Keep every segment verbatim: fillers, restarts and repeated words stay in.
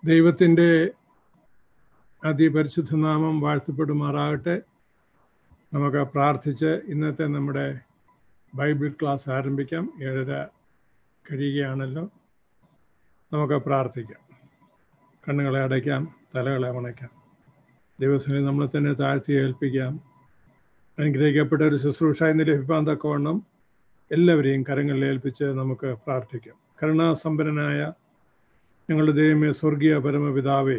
ദൈവത്തിൻ്റെ അതിപരിശുദ്ധ നാമം വാഴ്ത്തപ്പെടുമാറാകട്ടെ. നമുക്ക് പ്രാർത്ഥിച്ച് ഇന്നത്തെ നമ്മുടെ ബൈബിൾ ക്ലാസ് ആരംഭിക്കാം. ഏഴര കഴിയുകയാണല്ലോ. നമുക്ക് പ്രാർത്ഥിക്കാം. കണ്ണുകളെ അടയ്ക്കാം, തലകളെ ഉണയ്ക്കാം. ദൈവത്തിനെ നമ്മളെ തന്നെ താഴ്ത്തി ഏൽപ്പിക്കാം. അനുഗ്രഹിക്കപ്പെട്ട ഒരു ശുശ്രൂഷ ഇന്ന് ലഭിക്കാൻ തക്കവണ്ണം എല്ലാവരെയും കരങ്ങളിൽ ഏൽപ്പിച്ച് നമുക്ക് പ്രാർത്ഥിക്കാം. കരുണാസമ്പന്നനായ ഞങ്ങളുടെ ദൈവമേ, സ്വർഗീയ പരമപിതാവേ,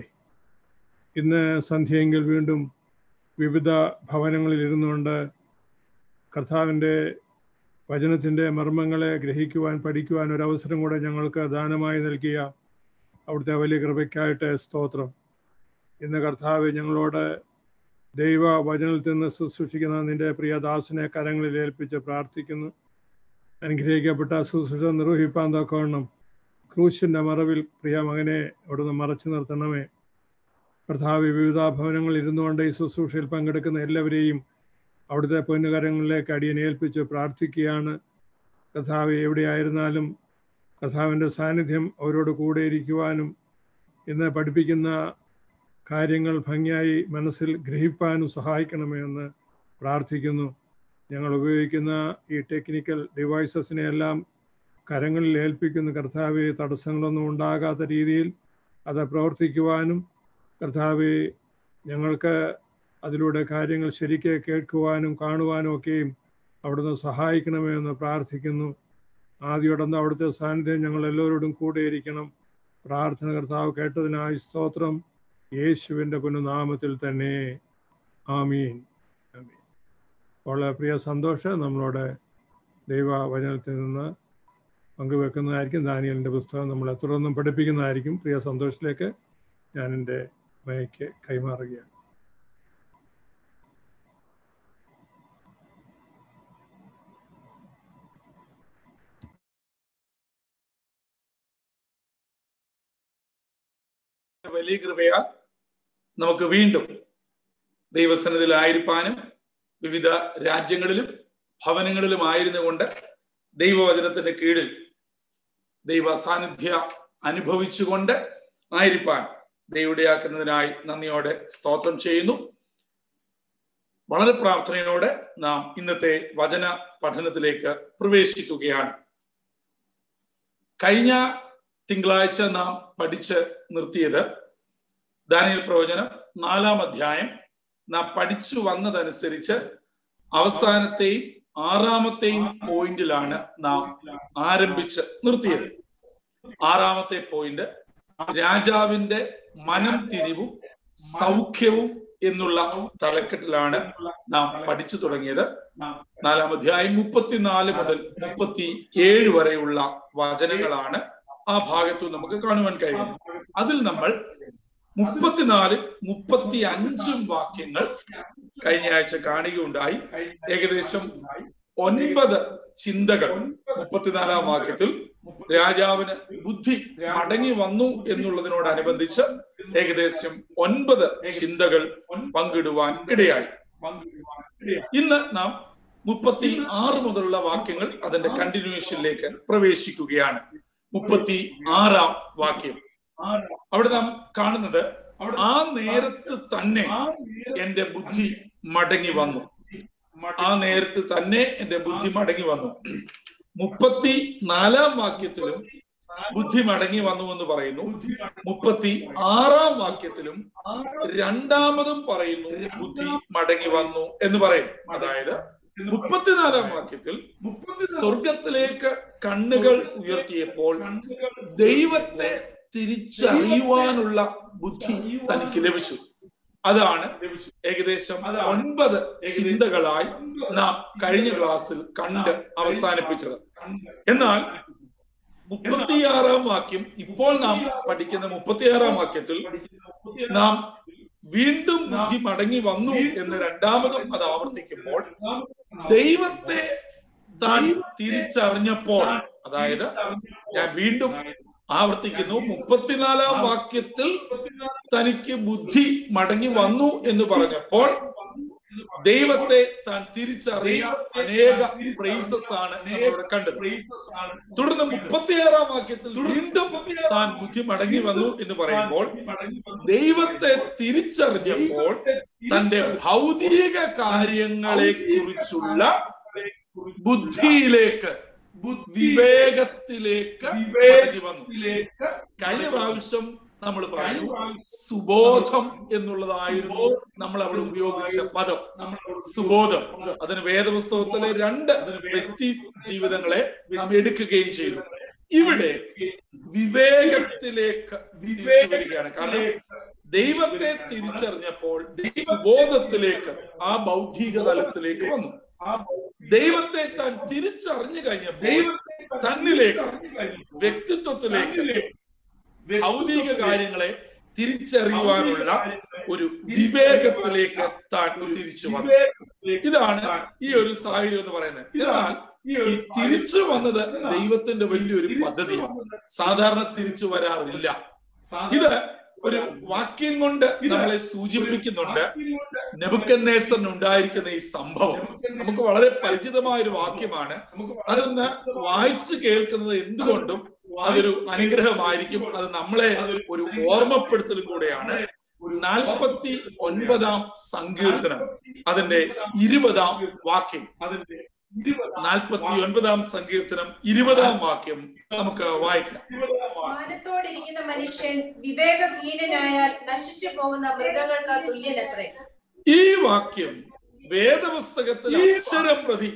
ഇന്ന് സന്ധ്യയെങ്കിൽ വീണ്ടും വിവിധ ഭവനങ്ങളിൽ ഇരുന്നുകൊണ്ട് കർത്താവിൻ്റെ വചനത്തിൻ്റെ മർമ്മങ്ങളെ ഗ്രഹിക്കുവാൻ, പഠിക്കുവാൻ ഒരവസരം കൂടെ ഞങ്ങൾക്ക് ദാനമായി നൽകിയ അവിടുത്തെ വലിയ കൃപയ്ക്കായിട്ട് സ്തോത്രം. ഇന്ന് കർത്താവ് ഞങ്ങളോട് ദൈവ വചനത്തിൽ നിന്ന് ശുശ്രൂഷിക്കുന്ന നിൻ്റെ പ്രിയദാസനെ കരങ്ങളിൽ ഏൽപ്പിച്ച് പ്രാർത്ഥിക്കുന്നു. അനുഗ്രഹിക്കപ്പെട്ട ശുശ്രൂഷ നിർവഹിപ്പാൻ തക്കവണ്ണം ക്രൂശിൻ്റെ മറവിൽ പ്രിയ മകനെ അവിടുന്ന് മറച്ചു നിർത്തണമേ. കർത്താവ് വിവിധ ഭവനങ്ങളിൽ ഇരുന്നുകൊണ്ട് ഈ ശുശ്രൂഷയിൽ പങ്കെടുക്കുന്ന എല്ലാവരെയും അവിടുത്തെ പൊന്നുകരങ്ങളിലേക്ക് അടിയനെ ഏൽപ്പിച്ച് പ്രാർത്ഥിക്കുകയാണ്. കർത്താവ് എവിടെയായിരുന്നാലും കർത്താവിൻ്റെ സാന്നിധ്യം അവരോട് കൂടെ ഇരിക്കുവാനും ഇന്ന് പഠിപ്പിക്കുന്ന കാര്യങ്ങൾ ഭംഗിയായി മനസ്സിൽ ഗ്രഹിപ്പാനും സഹായിക്കണമേ എന്ന് പ്രാർത്ഥിക്കുന്നു. ഞങ്ങൾ ഉപയോഗിക്കുന്ന ഈ ടെക്നിക്കൽ ഡിവൈസസിനെ എല്ലാം കരങ്ങളിൽ ഏൽപ്പിക്കുന്ന കർത്താവെ, തടസ്സങ്ങളൊന്നും ഉണ്ടാകാത്ത രീതിയിൽ അത് പ്രവർത്തിക്കുവാനും കർത്താവെ ഞങ്ങൾക്ക് അതിലൂടെ കാര്യങ്ങൾ ശരിക്ക് കേൾക്കുവാനും കാണുവാനും ഒക്കെയും അവിടുന്ന് സഹായിക്കണമേ എന്ന് പ്രാർത്ഥിക്കുന്നു. ആദ്യോടൊന്ന് അവിടുത്തെ സാന്നിധ്യം ഞങ്ങൾ എല്ലാവരോടും കൂടെ ഇരിക്കണം. പ്രാർത്ഥന കർത്താവ് കേട്ടതിനായി സ്തോത്രം. യേശുവിൻ്റെ പുനനാമത്തിൽ തന്നെ ആമീൻ. ആമീൻ. വളരെ പ്രിയ സന്തോഷം നമ്മളോട് ദൈവവചനത്തിൽ നിന്ന് പങ്കുവെക്കുന്നതായിരിക്കും. ദാനിയേലിൻ്റെ പുസ്തകം നമ്മളെ തുടർന്നും പഠിപ്പിക്കുന്നതായിരിക്കും. പ്രിയ സന്തോഷത്തിലേക്ക് ഞാൻ എൻ്റെ മൈക്ക് കൈമാറുകയാണ്. വലിയ കൃപയാൽ നമുക്ക് വീണ്ടും ദൈവസന്നിധിയിൽ ആയിരിക്കാനും വിവിധ രാജ്യങ്ങളിലും ഭവനങ്ങളിലും ആയിരുന്നു കൊണ്ട് ദൈവവചനത്തിന്റെ കീഴിൽ ദൈവ സാന്നിധ്യ അനുഭവിച്ചുകൊണ്ട് ആയിരിക്കാൻ ദൈവയുടെയാക്കുന്നതിനായി നന്ദിയോടെ സ്തോത്രം ചെയ്യുന്നു. വളരെ പ്രാർത്ഥനയോടെ നാം ഇന്നത്തെ വചന പഠനത്തിലേക്ക് പ്രവേശിക്കുകയാണ്. കഴിഞ്ഞ തിങ്കളാഴ്ച നാം പഠിച്ച് നിർത്തിയത് ദാനിയേൽ പ്രവചനം നാലാം അധ്യായം. നാം പഠിച്ചു വന്നതനുസരിച്ച് അവസാനത്തെയും ആറാമത്തെയും പോയിന്റിലാണ് നാം ആരംഭിച്ച് നിർത്തിയത്. ആറാമത്തെ പോയിന്റ് രാജാവിന്റെ മനം തിരിവും സൗഖ്യവും എന്നുള്ള തലക്കെട്ടിലാണ് നാം പഠിച്ചു തുടങ്ങിയത്. നാലാം അധ്യായം മുപ്പത്തിനാല് മുതൽ മുപ്പത്തി ഏഴ് വരെയുള്ള വചനങ്ങളാണ് ആ ഭാഗത്തു നമുക്ക് കാണുവാൻ കഴിയും. അതിൽ നമ്മൾ മുപ്പത്തിനാല് മുപ്പത്തി അഞ്ചും വാക്യങ്ങൾ കഴിഞ്ഞ ആഴ്ച കാണുകയുണ്ടായി. ഏകദേശം ഒൻപത് ചിന്തകൾ മുപ്പത്തിനാലാം വാക്യത്തിൽ രാജാവിന് ബുദ്ധി മടങ്ങി വന്നു എന്നുള്ളതിനോടനുബന്ധിച്ച് ഏകദേശം ഒൻപത് ചിന്തകൾ പങ്കിടുവാൻ ഇടയായി. ഇന്ന് നാം മുപ്പത്തി ആറ് മുതലുള്ള വാക്യങ്ങൾ അതിന്റെ കണ്ടിന്യൂഷനിലേക്ക് പ്രവേശിക്കുകയാണ്. മുപ്പത്തി ആറാം വാക്യം അവിടെ നാം കാണുന്നത്, ആ നേരത്ത് തന്നെ എന്റെ ബുദ്ധി മടങ്ങി വന്നു. ആ നേരത്ത് തന്നെ എന്റെ ബുദ്ധി മടങ്ങി വന്നു. മുപ്പത്തി നാലാം വാക്യത്തിലും ബുദ്ധി മടങ്ങി വന്നു എന്ന് പറയുന്നു. മുപ്പത്തി ആറാം വാക്യത്തിലും രണ്ടാമതും പറയുന്നു ബുദ്ധി മടങ്ങി വന്നു എന്ന് പറയും. അതായത് മുപ്പത്തിനാലാം വാക്യത്തിൽ സ്വർഗത്തിലേക്ക് കണ്ണുകൾ ഉയർത്തിയപ്പോൾ ദൈവത്തെ തിരിച്ചറിയുവാനുള്ള ബുദ്ധി തനിക്ക് ലഭിച്ചു. അതാണ് ഏകദേശം ഒൻപത് ചിന്തകളായി നാം കഴിഞ്ഞ ക്ലാസ്സിൽ കണ്ട് അവസാനിപ്പിച്ചത്. എന്നാൽ മുപ്പത്തിയാറാം വാക്യം, ഇപ്പോൾ നാം പഠിക്കുന്ന മുപ്പത്തിയാറാം വാക്യത്തിൽ നാം വീണ്ടും ബുദ്ധി മടങ്ങി വന്നു എന്ന് രണ്ടാമതും അത് ആവർത്തിക്കുമ്പോൾ ദൈവത്തെ താൻ തിരിച്ചറിഞ്ഞപ്പോൾ, അതായത് ഞാൻ വീണ്ടും ആവർത്തിക്കുന്നു, മുപ്പത്തിനാലാം വാക്യത്തിൽ തനിക്ക് ബുദ്ധി മടങ്ങി വന്നു എന്ന് പറഞ്ഞപ്പോൾ ദൈവത്തെ താൻ തിരിച്ചറിഞ്ഞ അനേക പ്രൈസസ് ആണ് നമ്മളിവിടെ കണ്ടത്. തുടർന്ന് മുപ്പത്തിയാറാം വാക്യത്തിൽ വീണ്ടും താൻ ബുദ്ധി മടങ്ങി വന്നു എന്ന് പറയുമ്പോൾ ദൈവത്തെ തിരിച്ചറിഞ്ഞപ്പോൾ തന്റെ ഭൗതിക കാര്യങ്ങളെ കുറിച്ചുള്ള ബുദ്ധിയിലേക്ക്, വിവേകത്തിലേക്ക് മടങ്ങി വന്നു. കഴിഞ്ഞ പ്രാവശ്യം നമ്മൾ പറഞ്ഞു സുബോധം എന്നുള്ളതായിരുന്നു നമ്മൾ അവിടെ ഉപയോഗിച്ച പദം. സുബോധം, അതിന് വേദപുസ്തകത്തിലെ രണ്ട് വ്യക്തി ജീവിതങ്ങളെ നാം എടുക്കുകയും ചെയ്തു. ഇവിടെ വിവേകത്തിലേക്ക് തിരിച്ചു വരികയാണ്. കാരണം ദൈവത്തെ തിരിച്ചറിഞ്ഞപ്പോൾ സുബോധത്തിലേക്ക്, ആ ബൗദ്ധിക തലത്തിലേക്ക് വന്നു. ദൈവത്തെ താൻ തിരിച്ചറിഞ്ഞു കഴിഞ്ഞപ്പോൾ തന്നിലേക്ക്, വ്യക്തിത്വത്തിലേക്ക്, ഭൗതിക കാര്യങ്ങളെ തിരിച്ചറിയുവാനുള്ള ഒരു വിവേകത്തിലേക്ക് താൻ തിരിച്ചു വന്നു. ഇതാണ് ഈ ഒരു സാഹചര്യം എന്ന് പറയുന്നത്. എന്നാൽ ഈ തിരിച്ചു വന്നത് ദൈവത്തിന്റെ വലിയൊരു പദ്ധതിയാണ്. സാധാരണ തിരിച്ചു വരാറില്ല. ഇത് ഒരു വാക്യം കൊണ്ട് നമ്മളെ സൂചിപ്പിക്കുന്നുണ്ട്. നെബൂഖദ്നേസറിന് ഉണ്ടായിരിക്കുന്ന ഈ സംഭവം നമുക്ക് വളരെ പരിചിതമായ ഒരു വാക്യമാണ്. അതൊന്ന് വായിച്ചു കേൾക്കുന്നത് എന്തുകൊണ്ടും അതൊരു അനുഗ്രഹമായിരിക്കും. അത് നമ്മളെ ഒരു ഓർമ്മപ്പെടുത്തലും കൂടെയാണ്. നാൽപ്പത്തി ഒൻപതാം സങ്കീർത്തനം, അതിന്റെ ഇരുപതാം വാക്യം. അതിന്റെ നാൽപ്പത്തി ഒൻപതാം സങ്കീർത്തനം ഇരുപതാം വാക്യം നമുക്ക് വായിക്കാം. മാനത്തോടിരിക്കുന്ന മനുഷ്യൻ വിവേകഹീനനായാൽ നശിച്ചു പോകുന്ന മൃഗങ്ങൾക്ക് തുല്യനത്രേ. ഈ വാക്യം വേദപുസ്തകത്തിൽ അക്ഷരം പ്രതി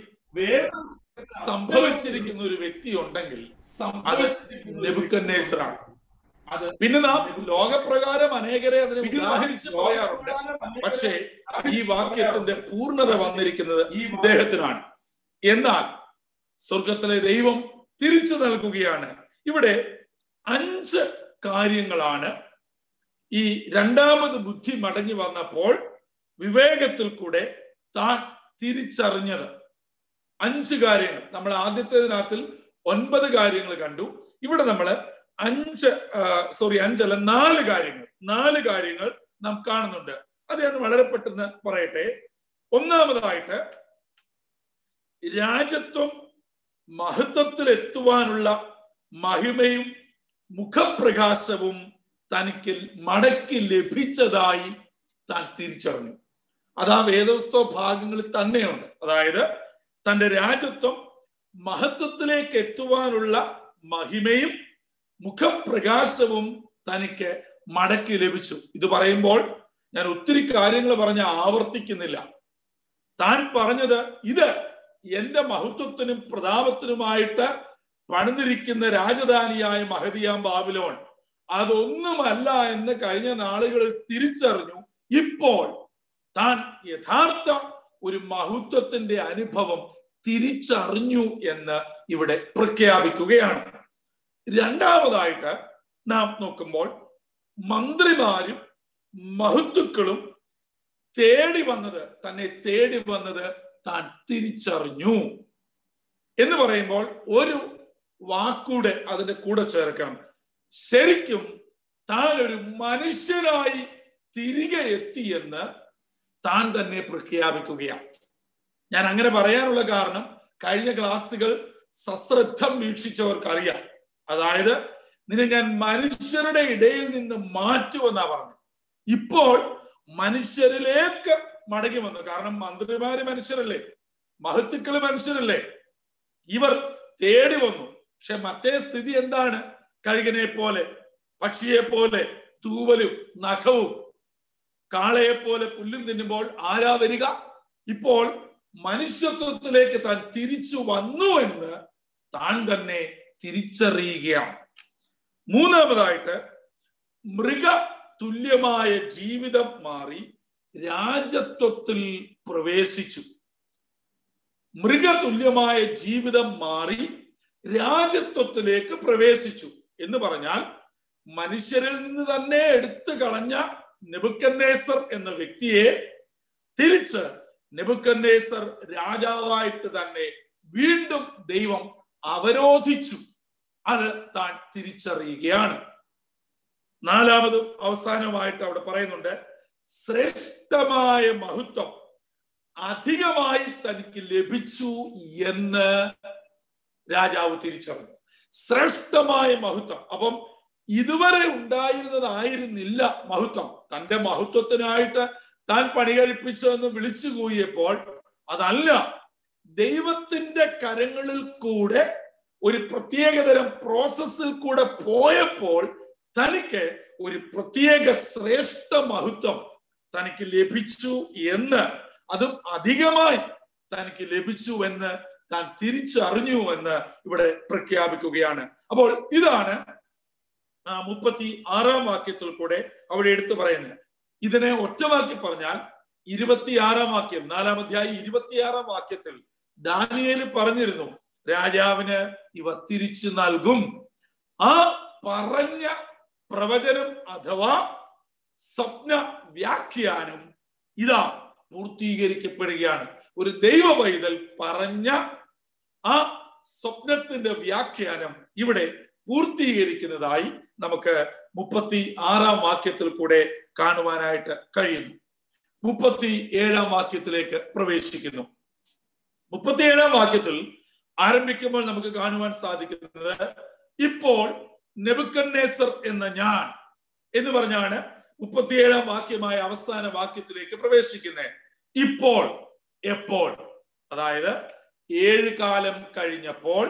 സംഭവിച്ചിരിക്കുന്ന ഒരു വ്യക്തി ഉണ്ടെങ്കിൽ അത് നെബൂഖദ്നേസറാണ്. പിന്നെ നാം ലോകപ്രകാരം അനേകരെ അതിനെ ഉദാഹരിച്ച് പറയാറുണ്ട്. പക്ഷേ ഈ വാക്യത്തിന്റെ പൂർണ്ണത വന്നിരിക്കുന്നത് ഇദ്ദേഹത്തിനാണ്. എന്നാൽ സ്വർഗത്തിലെ ദൈവം തിരിച്ചു നൽകുകയാണ്. ഇവിടെ അഞ്ച് കാര്യങ്ങളാണ് ഈ രണ്ടാമത് ബുദ്ധി മടങ്ങി വന്നപ്പോൾ വിവേകത്തിൽ കൂടെ താൻ തിരിച്ചറിഞ്ഞത്. അഞ്ച് കാര്യങ്ങൾ. നമ്മൾ ആദ്യത്തേതിനകത്തിൽ ഒൻപത് കാര്യങ്ങൾ കണ്ടു. ഇവിടെ നമ്മൾ അഞ്ച് സോറി അഞ്ചല്ല നാല് കാര്യങ്ങൾ നാല് കാര്യങ്ങൾ നാം കാണുന്നുണ്ട്. അത് ഞാൻ വളരെ പെട്ടെന്ന് പറയട്ടെ. ഒന്നാമതായിട്ട്, രാജത്വം മഹത്വത്തിൽ എത്തുവാനുള്ള മഹിമയും മുഖപ്രകാശവും തനിക്ക് മടക്കി ലഭിച്ചതായി താൻ തിരിച്ചറിഞ്ഞു. അത് ആ വേദപുസ്തക ഭാഗങ്ങളിൽ തന്നെയുണ്ട്. അതായത് തന്റെ രാജത്വം മഹത്വത്തിലേക്ക് എത്തുവാനുള്ള മഹിമയും മുഖപ്രകാശവും തനിക്ക് മടക്കി ലഭിച്ചു. ഇത് പറയുമ്പോൾ ഞാൻ ഒത്തിരി കാര്യങ്ങൾ പറഞ്ഞ് ആവർത്തിക്കുന്നില്ല. താൻ പറഞ്ഞത് ഇത് എന്റെ മഹത്വത്തിനും പ്രതാപത്തിനുമായിട്ട് പണിതിരിക്കുന്ന രാജധാനിയായ മഹദിയാം ബാബിലോൺ അതൊന്നുമല്ല എന്ന് കഴിഞ്ഞ നാളുകളിൽ തിരിച്ചറിഞ്ഞു. ഇപ്പോൾ താൻ യഥാർത്ഥ ഒരു മഹത്വത്തിന്റെ അനുഭവം തിരിച്ചറിഞ്ഞു എന്ന് ഇവിടെ പ്രഖ്യാപിക്കുകയാണ്. രണ്ടാമതായിട്ട് നാം നോക്കുമ്പോൾ മന്ത്രിമാരും മഹത്തുക്കളും തേടി വന്നത് തന്നെ തേടി വന്നത് താൻ തിരിച്ചറിഞ്ഞു എന്ന് പറയുമ്പോൾ ഒരു വാക്കൂടെ അതിന്റെ കൂടെ ചേർക്കണം. ശരിക്കും താൻ ഒരു മനുഷ്യനായി തിരികെ എത്തിയെന്ന് താൻ തന്നെ പ്രഖ്യാപിക്കുകയാണ്. ഞാൻ അങ്ങനെ പറയാനുള്ള കാരണം കഴിഞ്ഞ ക്ലാസ്സുകൾ സശ്രദ്ധം വീക്ഷിച്ചവർക്കറിയാം. അതായത് നിന്നെ ഞാൻ മനുഷ്യരുടെ ഇടയിൽ നിന്ന് മാറ്റുമെന്നാ പറഞ്ഞു. ഇപ്പോൾ മനുഷ്യരിലേക്ക് മടങ്ങി വന്നു. കാരണം മന്ത്രിമാര് മനുഷ്യരല്ലേ, മഹത്തുക്കള് മനുഷ്യരല്ലേ. ഇവർ തേടി വന്നു. പക്ഷെ മറ്റേ സ്ഥിതി എന്താണ്? കഴുകനെ പോലെ, പക്ഷിയെ പോലെ തൂവലും നഖവും, കാളയെ പോലെ പുല്ലും തിന്നുമ്പോൾ ആരാ വരിക? ഇപ്പോൾ മനുഷ്യത്വത്തിലേക്ക് താൻ തിരിച്ചു വന്നു എന്ന് താൻ തന്നെ തിരിച്ചറിയുകയാണ്. മൂന്നാമതായിട്ട്, മൃഗ തുല്യമായ ജീവിതം മാറി രാജത്വത്തിൽ പ്രവേശിച്ചു. മൃഗതുല്യമായ ജീവിതം മാറി രാജത്വത്തിലേക്ക് പ്രവേശിച്ചു എന്ന് പറഞ്ഞാൽ മനുഷ്യരിൽ നിന്ന് തന്നെ എടുത്തു കളഞ്ഞ നെബൂഖദ്നേസർ എന്ന വ്യക്തിയെ തിരിച്ച് നെബൂഖദ്നേസർ രാജാവായിട്ട് തന്നെ വീണ്ടും ദൈവം അവരോധിച്ചു. അത് താൻ തിരിച്ചറിയുകയാണ്. നാലാമതും അവസാനമായിട്ട് അവിടെ പറയുന്നുണ്ട്, ശ്രേഷ്ഠമായ മഹത്വം അധികമായി തനിക്ക് ലഭിച്ചു എന്ന് രാജാവ് തിരിച്ചറിഞ്ഞു. ശ്രേഷ്ഠമായ മഹത്വം. അപ്പം ഇതുവരെ ഉണ്ടായിരുന്നതായിരുന്നില്ല മഹത്വം. തന്റെ മഹത്വത്തിനായിട്ട് താൻ പണി കഴിപ്പിച്ചതെന്ന് വിളിച്ചു കൂടിയപ്പോൾ അതല്ല, ദൈവത്തിന്റെ കരങ്ങളിൽ കൂടെ ഒരു പ്രത്യേകതരം പ്രോസസ്സിൽ കൂടെ പോയപ്പോൾ തനിക്ക് ഒരു പ്രത്യേക ശ്രേഷ്ഠ മഹത്വം തനിക്ക് ലഭിച്ചു എന്ന്, അതും അധികമായി തനിക്ക് ലഭിച്ചു എന്ന് താൻ തിരിച്ചറിഞ്ഞു എന്ന് ഇവിടെ പ്രഖ്യാപിക്കുകയാണ്. അപ്പോൾ ഇതാണ് ആ മുപ്പത്തി ആറാം വാക്യത്തിൽ കൂടെ അവിടെ എടുത്തു പറയുന്നത്. ഇതിനെ ഒറ്റവാക്കി പറഞ്ഞാൽ ഇരുപത്തിയാറാം വാക്യം, നാലാം അധ്യായം ഇരുപത്തിയാറാം വാക്യത്തിൽ ദാനിയേൽ പറഞ്ഞിരുന്നു, രാജാവിന് ഇവ തിരിച്ചു നൽകും. ആ പറഞ്ഞ പ്രവചനം അഥവാ സ്വപ്ന വ്യാഖ്യാനം ഇതാ പൂർത്തീകരിക്കപ്പെടുകയാണ്. ഒരു ദൈവ പൈതൽ പറഞ്ഞ ആ സ്വപ്നത്തിന്റെ വ്യാഖ്യാനം ഇവിടെ പൂർത്തീകരിക്കുന്നതായി നമുക്ക് മുപ്പത്തി ആറാം വാക്യത്തിൽ കൂടെ കാണുവാനായിട്ട് കഴിയുന്നു. മുപ്പത്തി ഏഴാം വാക്യത്തിലേക്ക് പ്രവേശിക്കുന്നു. മുപ്പത്തി ഏഴാം വാക്യത്തിൽ ആരംഭിക്കുമ്പോൾ നമുക്ക് കാണുവാൻ സാധിക്കുന്നത്, ഇപ്പോൾ നെബൂഖദ്നേസർ എന്ന ഞാൻ എന്ന് പറഞ്ഞാണ് മുപ്പത്തിയേഴാം വാക്യമായ അവസാന വാക്യത്തിലേക്ക് പ്രവേശിക്കുന്നത്. ഇപ്പോൾ, എപ്പോൾ, അതായത് ഏഴ് കാലം കഴിഞ്ഞപ്പോൾ,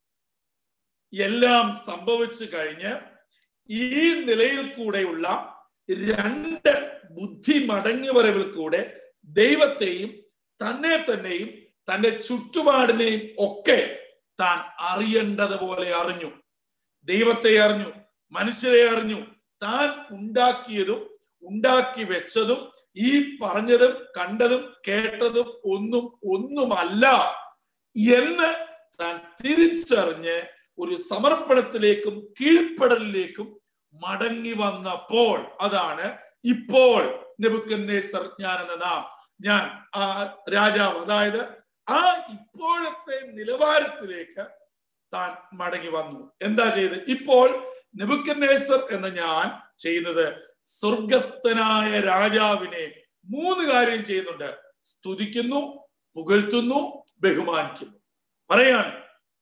എല്ലാം സംഭവിച്ചു കഴിഞ്ഞ് ഈ നിലയിൽ കൂടെയുള്ള രണ്ട് ബുദ്ധി മടങ്ങിവരവിൽ കൂടെ ദൈവത്തെയും തന്നെ തന്നെയും തന്റെ ചുറ്റുപാടിനെയും ഒക്കെ താൻ അറിയേണ്ടതുപോലെ അറിഞ്ഞു. ദൈവത്തെ അറിഞ്ഞു, മനുഷ്യരെ അറിഞ്ഞു, താൻ ഉണ്ടാക്കിയതും ഉണ്ടാക്കി വെച്ചതും ഈ പറഞ്ഞതും കണ്ടതും കേട്ടതും ഒന്നും ഒന്നുമല്ല എന്ന് താൻ തിരിച്ചറിഞ്ഞ് ഒരു സമർപ്പണത്തിലേക്കും കീഴ്പ്പെടലിലേക്കും മടങ്ങി വന്നപ്പോൾ, അതാണ് ഇപ്പോൾ നെബൂഖദ്നേസർ ഞാൻ എന്ന നാം ഞാൻ ആ രാജാവ്, അതായത് ആ ഇപ്പോഴത്തെ നിലവാരത്തിലേക്ക് താൻ മടങ്ങി വന്നു. എന്താ ചെയ്ത്? ഇപ്പോൾ നെബൂഖദ്നേസർ എന്ന ഞാൻ ചെയ്യുന്നത് സ്വർഗസ്ഥനായ രാജാവിനെ മൂന്ന് കാര്യം ചെയ്യുന്നുണ്ട്. സ്തുതിക്കുന്നു, പുകഴ്ത്തുന്നു, ബഹുമാനിക്കുന്നു. പറയാണ്,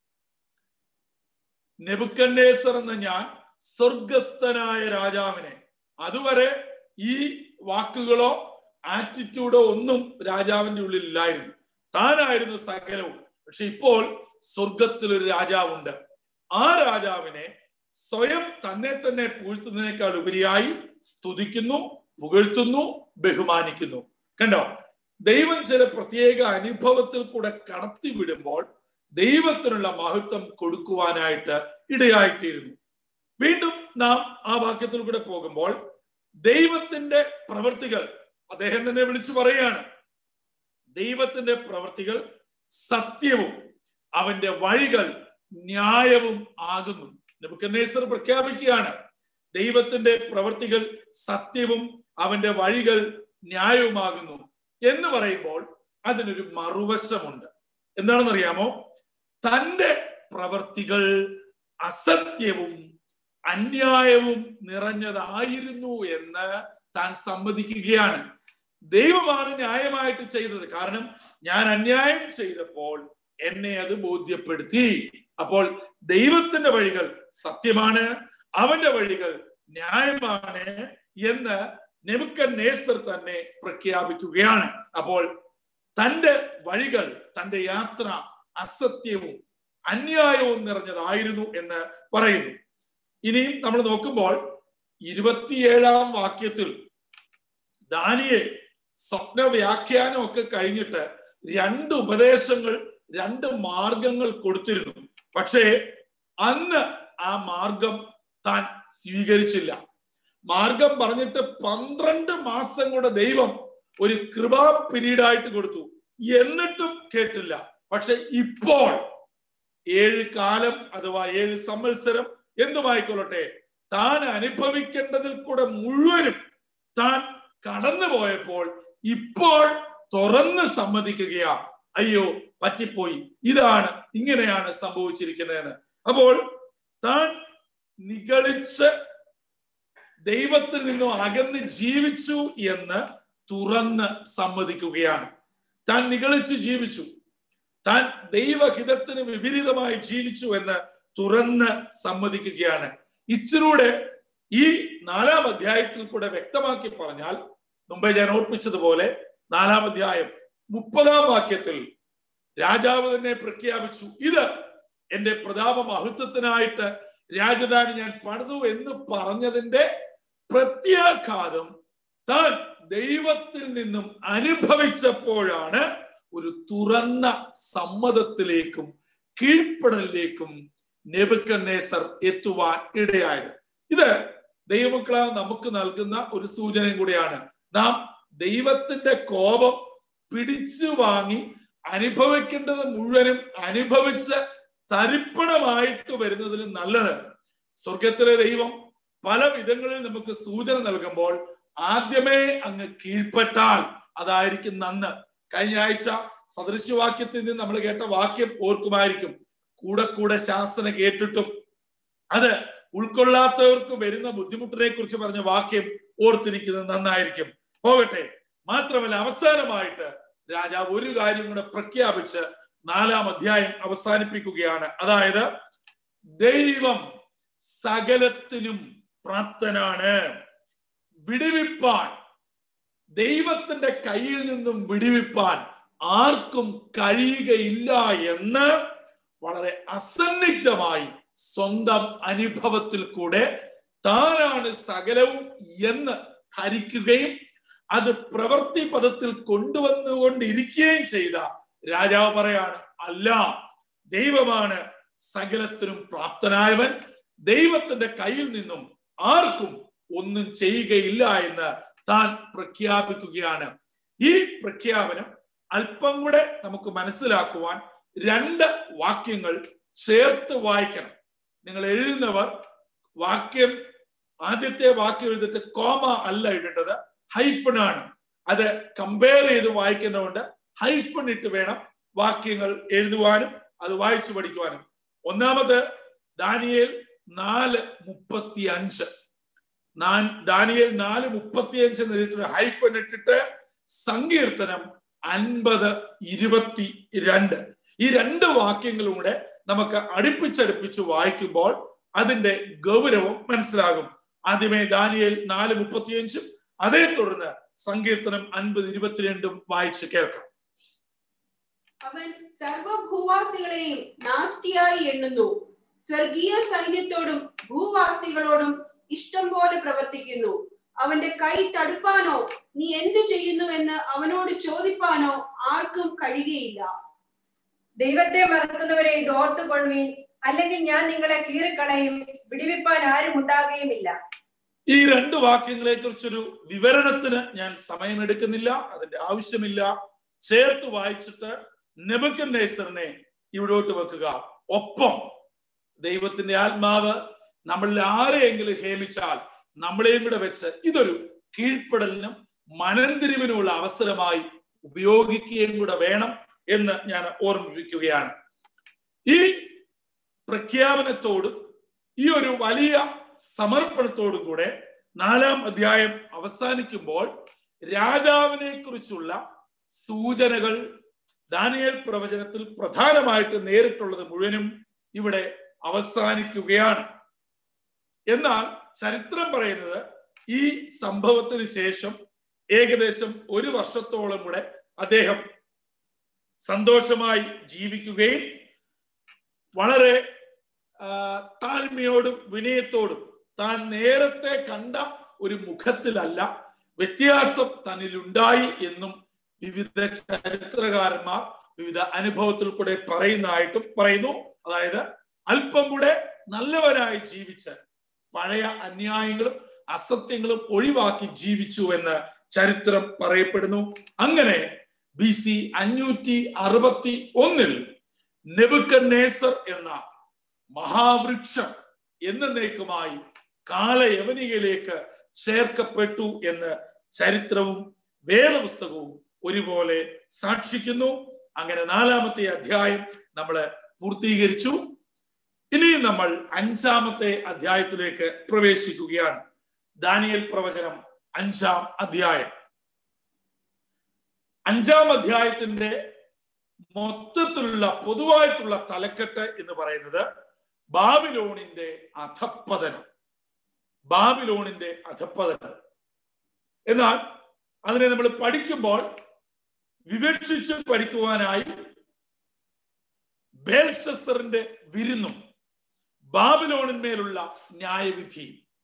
നെബൂഖദ്നേസർ എന്ന ഞാൻ സ്വർഗസ്ഥനായ രാജാവിനെ, അതുവരെ ഈ വാക്കുകളോ ആറ്റിറ്റ്യൂഡോ ഒന്നും രാജാവിന്റെ ഉള്ളിൽ ഇല്ലായിരുന്നു. താനായിരുന്നു സകലവും. പക്ഷെ ഇപ്പോൾ സ്വർഗത്തിലൊരു രാജാവുണ്ട്. ആ രാജാവിനെ സ്വയം തന്നെ തന്നെ പുകഴ്ത്തുന്നതിനേക്കാൾ ഉപരിയായി സ്തുതിക്കുന്നു, പുകഴ്ത്തുന്നു, ബഹുമാനിക്കുന്നു. കണ്ടോ? ദൈവം ചില പ്രത്യേക അനുഭവത്തിൽ കൂടെ കടത്തിവിടുമ്പോൾ ദൈവത്തിനുള്ള മഹത്വം കൊടുക്കുവാനായിട്ട് ഇടയായിത്തീരുന്നു. വീണ്ടും നാം ആ വാക്യത്തിൽ കൂടെ പോകുമ്പോൾ ദൈവത്തിന്റെ പ്രവൃത്തികൾ അദ്ദേഹം തന്നെ വിളിച്ചു പറയുകയാണ്. ദൈവത്തിന്റെ പ്രവൃത്തികൾ സത്യവും അവന്റെ വഴികൾ ന്യായവും ആകുന്നു. നെബൂഖദ്നേസർ പ്രഖ്യാപിക്കുകയാണ്, ദൈവത്തിന്റെ പ്രവൃത്തികൾ സത്യവും അവന്റെ വഴികൾ ന്യായവുമാകുന്നു എന്ന് പറയുമ്പോൾ അതിനൊരു മറുവശമുണ്ട്. എന്താണെന്നറിയാമോ? തന്റെ പ്രവൃത്തികൾ അസത്യവും അന്യായവും നിറഞ്ഞതായിരുന്നു എന്ന് താൻ സമ്മതിക്കുകയാണ്. ദൈവമാണ് ന്യായമായിട്ട് ചെയ്തത്. കാരണം ഞാൻ അന്യായം ചെയ്തപ്പോൾ എന്നെ അത് ബോധ്യപ്പെടുത്തി. അപ്പോൾ ദൈവത്തിന്റെ വഴികൾ സത്യമാണ്, അവന്റെ വഴികൾ ന്യായമാണ് എന്ന് നെബൂഖദ്നേസർ തന്നെ പ്രഖ്യാപിക്കുകയാണ്. അപ്പോൾ തന്റെ വഴികൾ, തന്റെ യാത്ര അസത്യവും അന്യായവും നിറഞ്ഞതായിരുന്നു എന്ന് പറയുന്നു. ഇനിയും നമ്മൾ നോക്കുമ്പോൾ ഇരുപത്തിയേഴാം വാക്യത്തിൽ ദാനിയേൽ സ്വപ്ന വ്യാഖ്യാനം ഒക്കെ കഴിഞ്ഞിട്ട് രണ്ട് ഉപദേശങ്ങൾ, രണ്ട് മാർഗങ്ങൾ കൊടുത്തിരുന്നു. പക്ഷേ അന്ന് ആ മാർഗം താൻ സ്വീകരിച്ചില്ല. മാർഗം പറഞ്ഞിട്ട് പന്ത്രണ്ട് മാസം കൂടെ ദൈവം ഒരു കൃപാ പീരീഡായിട്ട് കൊടുത്തു. എന്നിട്ടും കേട്ടില്ല. പക്ഷെ ഇപ്പോൾ ഏഴ് കാലം അഥവാ ഏഴ് സംവത്സരം എന്തുമായിക്കൊള്ളട്ടെ, താൻ അനുഭവിക്കേണ്ടതിൽ കൂടെ മുഴുവനും താൻ കടന്നു പോയപ്പോൾ ഇപ്പോൾ തുറന്ന് സമ്മതിക്കുകയാ, അയ്യോ പറ്റിപ്പോയി, ഇതാണ് ഇങ്ങനെയാണ് സംഭവിച്ചിരിക്കുന്നതെന്ന്. അപ്പോൾ താൻ നിഗളിച്ച് ദൈവത്തിൽ നിന്നും അകന്ന് ജീവിച്ചു എന്ന് തുറന്ന് സമ്മതിക്കുകയാണ്. താൻ നിഗളിച്ച് ജീവിച്ചു, താൻ ദൈവഹിതത്തിന് വിപരീതമായി ജീവിച്ചു എന്ന് തുറന്ന് സമ്മതിക്കുകയാണ്. ഇച്ചിലൂടെ ഈ നാലാം അധ്യായത്തിൽ കൂടെ വ്യക്തമാക്കി പറഞ്ഞാൽ, മുമ്പേ ഞാൻ ഓർപ്പിച്ചതുപോലെ നാലാം അധ്യായം മുപ്പതാം വാക്യത്തിൽ രാജാവ് തന്നെ പ്രഖ്യാപിച്ചു, ഇത് എന്റെ പ്രതാപ മഹത്വത്തിനായിട്ട് രാജധാനി ഞാൻ പണിതു എന്ന് പറഞ്ഞതിന്റെ പ്രത്യാഘാതം താൻ ദൈവത്തിൽ നിന്നും അനുഭവിച്ചപ്പോഴാണ് ഒരു തുറന്ന സമ്മതത്തിലേക്കും കീഴ്പ്പെടലിലേക്കും നെബൂഖദ്നേസർ എത്തുവാൻ ഇടയായത്. ഇത് ദൈവമക്കളെ നമുക്ക് നൽകുന്ന ഒരു സൂചനയും കൂടിയാണ്. നാം ദൈവത്തിന്റെ കോപം പിടിച്ചു വാങ്ങി അനുഭവിക്കേണ്ടത് മുഴുവനും അനുഭവിച്ച് തരിപ്പണമായിട്ട് വരുന്നതിന് നല്ലത് സ്വർഗത്തിലെ ദൈവം പല വിധങ്ങളിൽ നമുക്ക് സൂചന നൽകുമ്പോൾ ആദ്യമേ അങ്ങ് കീഴ്പ്പെട്ടാൽ അതായിരിക്കും നന്ന്. കഴിഞ്ഞ ആഴ്ച സദൃശ്യവാക്യത്തിൽ നിന്ന് നമ്മൾ കേട്ട വാക്യം ഓർക്കുമായിരിക്കും. കൂടെ കൂടെ ശാസന കേട്ടിട്ടും അത് ഉൾക്കൊള്ളാത്തവർക്ക് വരുന്ന ബുദ്ധിമുട്ടിനെ കുറിച്ച് പറഞ്ഞ വാക്യം ഓർത്തിരിക്കുന്നത് നന്നായിരിക്കും. പോകട്ടെ. മാത്രമല്ല, അവസാനമായിട്ട് രാജാവ് ഒരു കാര്യം കൂടെ പ്രഖ്യാപിച്ച് നാലാം അധ്യായം അവസാനിപ്പിക്കുകയാണ്. അതായത് ദൈവം സകലത്തിനും പ്രാപ്തനാണ്. വിടുവിപ്പാൻ, ദൈവത്തിന്റെ കയ്യിൽ നിന്നും വിടുവിപ്പാൻ ആർക്കും കഴിയുകയില്ല എന്ന് വളരെ അസന്നിഗ്ധമായി സ്വന്തം അനുഭവത്തിൽ കൂടെ താനാണ് സകലവും എന്ന് ധരിക്കുകയും അത് പ്രവൃത്തി പദത്തിൽ കൊണ്ടുവന്നുകൊണ്ടിരിക്കുകയും ചെയ്ത രാജാവ് പറയാണ്, അല്ല, ദൈവമാണ് സകലത്തിനും പ്രാപ്തനായവൻ, ദൈവത്തിന്റെ കയ്യിൽ നിന്നും ആർക്കും ഒന്നും ചെയ്യുകയില്ല എന്ന് താൻ പ്രഖ്യാപിക്കുകയാണ്. ഈ പ്രഖ്യാപനം അല്പം കൂടെ നമുക്ക് മനസ്സിലാക്കുവാൻ രണ്ട് വാക്യങ്ങൾ ചേർത്ത് വായിക്കണം. നിങ്ങൾ എഴുതുന്നവർ വാക്യം ആദ്യത്തെ വാക്യം എഴുതിട്ട് കോമ അല്ല ഇടേണ്ടത്, ഹൈഫൺ ആണ്. അത് കമ്പയർ ചെയ്ത് വായിക്കുന്നതുകൊണ്ട് ഹൈഫൺ ഇട്ട് വേണം വാക്യങ്ങൾ എഴുതുവാനും അത് വായിച്ചു പഠിക്കുവാനും. ഒന്നാമത് ദാനിയേൽ നാല് മുപ്പത്തി അഞ്ച് നാൻ ദാനിയേൽ നാല് മുപ്പത്തി അഞ്ച് എന്നിട്ട് ഹൈഫൺ ഇട്ടിട്ട് സങ്കീർത്തനം അൻപത് ഇരുപത്തി രണ്ട് ഈ രണ്ട് വാക്യങ്ങളും കൂടെ നമുക്ക് അടുപ്പിച്ചടുപ്പിച്ച് വായിക്കുമ്പോൾ അതിന്റെ ഗൗരവം മനസ്സിലാകും. ആദ്യമേ ദാനിയേൽ നാല് മുപ്പത്തിയഞ്ചും അതേ തുടർന്ന് സങ്കീർത്തനം അൻപത് ഇരുപത്തിരണ്ടും വായിച്ച് കേൾക്കാം. അവൻ സർവഭൂവാസികളെയും നാസ്തിയായി എണ്ണുന്നു, സ്വർഗീയ സൈന്യത്തോടും ഭൂവാസികളോടും ഇഷ്ടം പോലെ പ്രവർത്തിക്കുന്നു. അവന്റെ കൈ തടുപ്പാനോ നീ എന്തു ചെയ്യുന്നു എന്ന് അവനോട് ചോദിപ്പാനോ ആർക്കും കഴിയുകയില്ല. ദൈവത്തെ മറക്കുന്നവരെ ഇത് ഓർത്തുകൊള്ളുവീൻ, അല്ലെങ്കിൽ ഞാൻ നിങ്ങളെ കീറിക്കളയും, വിടുവിപ്പാൻ ആരും ഉണ്ടാകുകയുമില്ല. ഈ രണ്ട് വാക്യങ്ങളെ കുറിച്ചൊരു വിവരണത്തിന് ഞാൻ സമയമെടുക്കുന്നില്ല, അതിന്റെ ആവശ്യമില്ല. ചേർത്ത് വായിച്ചിട്ട് നെബൂഖദ്നേസറിനെ ഇവിടോട്ട് വെക്കുക. ഒപ്പം ദൈവത്തിന്റെ ആത്മാവ് നമ്മളിൽ ആരെയെങ്കിലും ഹേമിച്ചാൽ നമ്മളെയും കൂടെ വെച്ച് ഇതൊരു കീഴ്പ്പെടലിനും മനംതിരിവിനുമുള്ള അവസരമായി ഉപയോഗിക്കുകയും കൂടെ വേണം എന്ന് ഞാൻ ഓർമ്മിപ്പിക്കുകയാണ്. ഈ പ്രഖ്യാപനത്തോടും ഈ ഒരു വലിയ സമർപ്പണത്തോടും കൂടെ നാലാം അധ്യായം അവസാനിക്കുമ്പോൾ രാജാവിനെ കുറിച്ചുള്ള സൂചനകൾ ദാനിയേൽ പ്രവചനത്തിൽ പ്രധാനമായിട്ട് നേരിട്ടുള്ളത് മുഴുവനും ഇവിടെ അവസാനിക്കുകയാണ്. എന്നാൽ ചരിത്രം പറയുന്നത് ഈ സംഭവത്തിന് ശേഷം ഏകദേശം ഒരു വർഷത്തോളം കൂടെ അദ്ദേഹം സന്തോഷമായി ജീവിക്കുകയും വളരെ താഴ്മയോടും വിനയത്തോടും താൻ നേരത്തെ കണ്ട ഒരു മുഖത്തിലല്ല വ്യത്യാസം തന്നിലുണ്ടായി എന്നും വിവിധ ചരിത്രകാരന്മാർ വിവിധ അനുഭവത്തിൽ കൂടെ പറയുന്നതായിട്ടും പറയുന്നു. അതായത് അല്പം കൂടെ നല്ലവരായി ജീവിച്ച് പഴയ അന്യായങ്ങളും അസത്യങ്ങളും ഒഴിവാക്കി ജീവിച്ചു എന്ന് ചരിത്രം പറയപ്പെടുന്നു. അങ്ങനെ ബി സി അഞ്ഞൂറ്റി അറുപത്തി ഒന്നിൽ നെബൂഖദ്നേസർ എന്ന മഹാവൃക്ഷം എന്നേക്കുമായി കാലയവനികയിലേക്ക് ചേർക്കപ്പെട്ടു എന്ന് ചരിത്രവും വേദപുസ്തകവും ഒരുപോലെ സാക്ഷിക്കുന്നു. അങ്ങനെ നാലാമത്തെ അധ്യായം നമ്മൾ പൂർത്തീകരിച്ചു. ഇനി നമ്മൾ അഞ്ചാമത്തെ അധ്യായത്തിലേക്ക് പ്രവേശിക്കുകയാണ്. ദാനിയേൽ പ്രവചനം അഞ്ചാം അധ്യായം. അഞ്ചാം അധ്യായത്തിന്റെ മൊത്തത്തിലുള്ള പൊതുവായിട്ടുള്ള തലക്കെട്ട് എന്ന് പറയുന്നത് ബാബിലോണിന്റെ അധപ്പതനം. ബാബിലോണിന്റെ അധപ്പതനം. എന്നാൽ അതിനെ നമ്മൾ പഠിക്കുമ്പോൾ വിവക്ഷിച്ച് പഠിക്കുവാനായി ബേൽഷസ്സറിന്റെ വിരുന്നും ബാബിലോണിന്മേലുള്ള ന്യായവിധി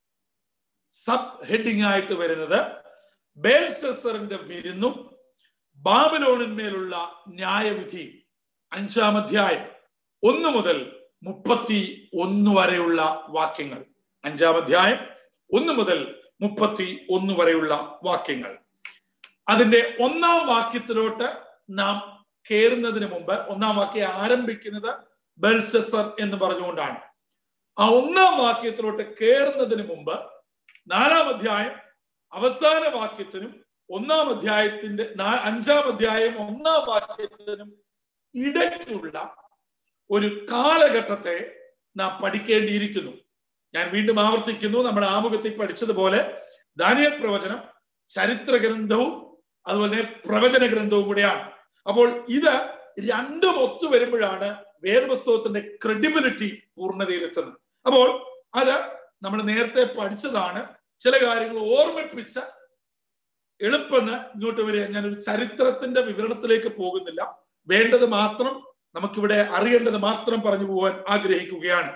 സബ് ഹെഡിങ് ആയിട്ട് വരുന്നത് ബേൽഷസ്സറിന്റെ വിരുന്നും ബാബിലോണിന്മേലുള്ള ന്യായവിധി. അഞ്ചാം അധ്യായം ഒന്ന് മുതൽ മുപ്പത്തി ഒന്ന് വരെയുള്ള വാക്യങ്ങൾ. അഞ്ചാം അധ്യായം ഒന്ന് മുതൽ മുപ്പത്തി ഒന്ന് വരെയുള്ള വാക്യങ്ങൾ. അതിന്റെ ഒന്നാം വാക്യത്തിലോട്ട് നാം കയറുന്നതിന് മുമ്പ്, ഒന്നാം വാക്യം ആരംഭിക്കുന്നത് ബെൽഷസ്സർ എന്ന് പറഞ്ഞുകൊണ്ടാണ്. ആ ഒന്നാം വാക്യത്തിലോട്ട് കയറുന്നതിന് മുമ്പ് നാലാം അധ്യായം അവസാന വാക്യത്തിനും ഒന്നാം അധ്യായത്തിന്റെ അഞ്ചാം അധ്യായം ഒന്നാം വാക്യത്തിനും ഇടയ്ക്കുള്ള ഒരു കാലഘട്ടത്തെ നാം പഠിക്കേണ്ടിയിരിക്കുന്നു. ഞാൻ വീണ്ടും ആവർത്തിക്കുന്നു, നമ്മുടെ ആമുഖത്തിൽ പഠിച്ചതുപോലെ ദാനിയേൽ പ്രവചനം ചരിത്ര ഗ്രന്ഥവും അതുപോലെ പ്രവചന ഗ്രന്ഥവും കൂടെയാണ്. അപ്പോൾ ഇത് രണ്ടും ഒത്തു വരുമ്പോഴാണ് വേദപുസ്തകത്തിന്റെ ക്രെഡിബിലിറ്റി പൂർണ്ണതയിലെത്തുന്നത്. അപ്പോൾ അത് നമ്മൾ നേരത്തെ പഠിച്ചതാണ്. ചില കാര്യങ്ങൾ ഓർമ്മിപ്പിച്ച എളുപ്പെന്ന് ഇങ്ങോട്ട് വരിക. ഞാനൊരു ചരിത്രത്തിന്റെ വിവരണത്തിലേക്ക് പോകുന്നില്ല, വേണ്ടത് മാത്രം നമുക്കിവിടെ അറിയേണ്ടത് മാത്രം പറഞ്ഞു പോകാൻ ആഗ്രഹിക്കുകയാണ്.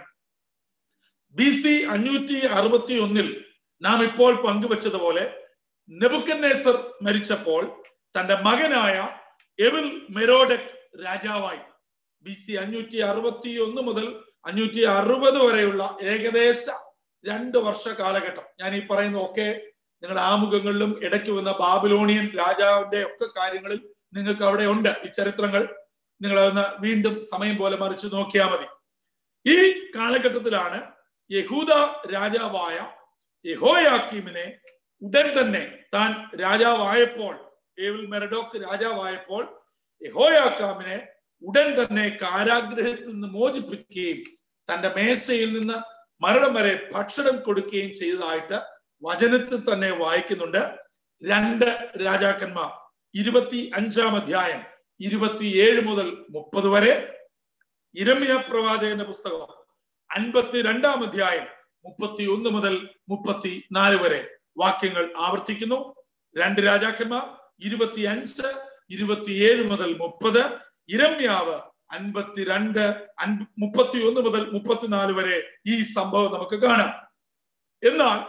ബി സി അഞ്ഞൂറ്റി അറുപത്തി ഒന്നിൽ നാം ഇപ്പോൾ പങ്കുവച്ചതുപോലെ നെബൂഖദ്നേസർ മരിച്ചപ്പോൾ തന്റെ മകനായ എവിൽ മെരോഡക് രാജാവായി. ബി സി അഞ്ഞൂറ്റി അറുപത്തി ഒന്ന് മുതൽ അഞ്ഞൂറ്റി അറുപത് വരെയുള്ള ഏകദേശ രണ്ട് വർഷ കാലഘട്ടം. ഞാൻ ഈ പറയുന്ന ഒക്കെ നിങ്ങളുടെ ആമുഖങ്ങളിലും ഇടയ്ക്ക് വന്ന ബാബിലോണിയൻ രാജാവിന്റെ ഒക്കെ കാര്യങ്ങളിൽ നിങ്ങൾക്ക് അവിടെ ഉണ്ട്. ഈ ചരിത്രങ്ങൾ നിങ്ങൾ അതൊന്ന് വീണ്ടും സമയം പോലെ മറിച്ച് നോക്കിയാൽ മതി. ഈ കാലഘട്ടത്തിലാണ് യഹൂദ രാജാവായ യഹോയാക്കീമിനെ ഉടൻ തന്നെ താൻ രാജാവായപ്പോൾ, ഏവിൽ മെറഡോക്ക് രാജാവായപ്പോൾ യഹോയാക്കാമിനെ ഉടൻ തന്നെ കാരാഗ്രഹത്തിൽ നിന്ന് മോചിപ്പിക്കുകയും തന്റെ മേശയിൽ നിന്ന് മരണം വരെ ഭക്ഷണം കൊടുക്കുകയും ചെയ്തതായിട്ട് വചനത്തിൽ തന്നെ വായിക്കുന്നുണ്ട്. രണ്ട് രാജാക്കന്മാർ ഇരുപത്തി അഞ്ചാം അധ്യായം ഇരുപത്തിയേഴ് മുതൽ മുപ്പത് വരെ, യിരെമ്യാ പ്രവാചകന്റെ പുസ്തകം അൻപത്തി രണ്ടാം അധ്യായം മുപ്പത്തി ഒന്ന് മുതൽ മുപ്പത്തി നാല് വരെ വാക്യങ്ങൾ ആവർത്തിക്കുന്നു. രണ്ട് രാജാക്കന്മാർ ഇരുപത്തി അഞ്ച് ഇരുപത്തിയേഴ് മുതൽ മുപ്പത്, യിരെമ്യാവ് അൻപത്തിരണ്ട് മുപ്പത്തി ഒന്ന് മുതൽ മുപ്പത്തിനാല് വരെ ഈ സംഭവം നമുക്ക് കാണാം. എന്നാൽ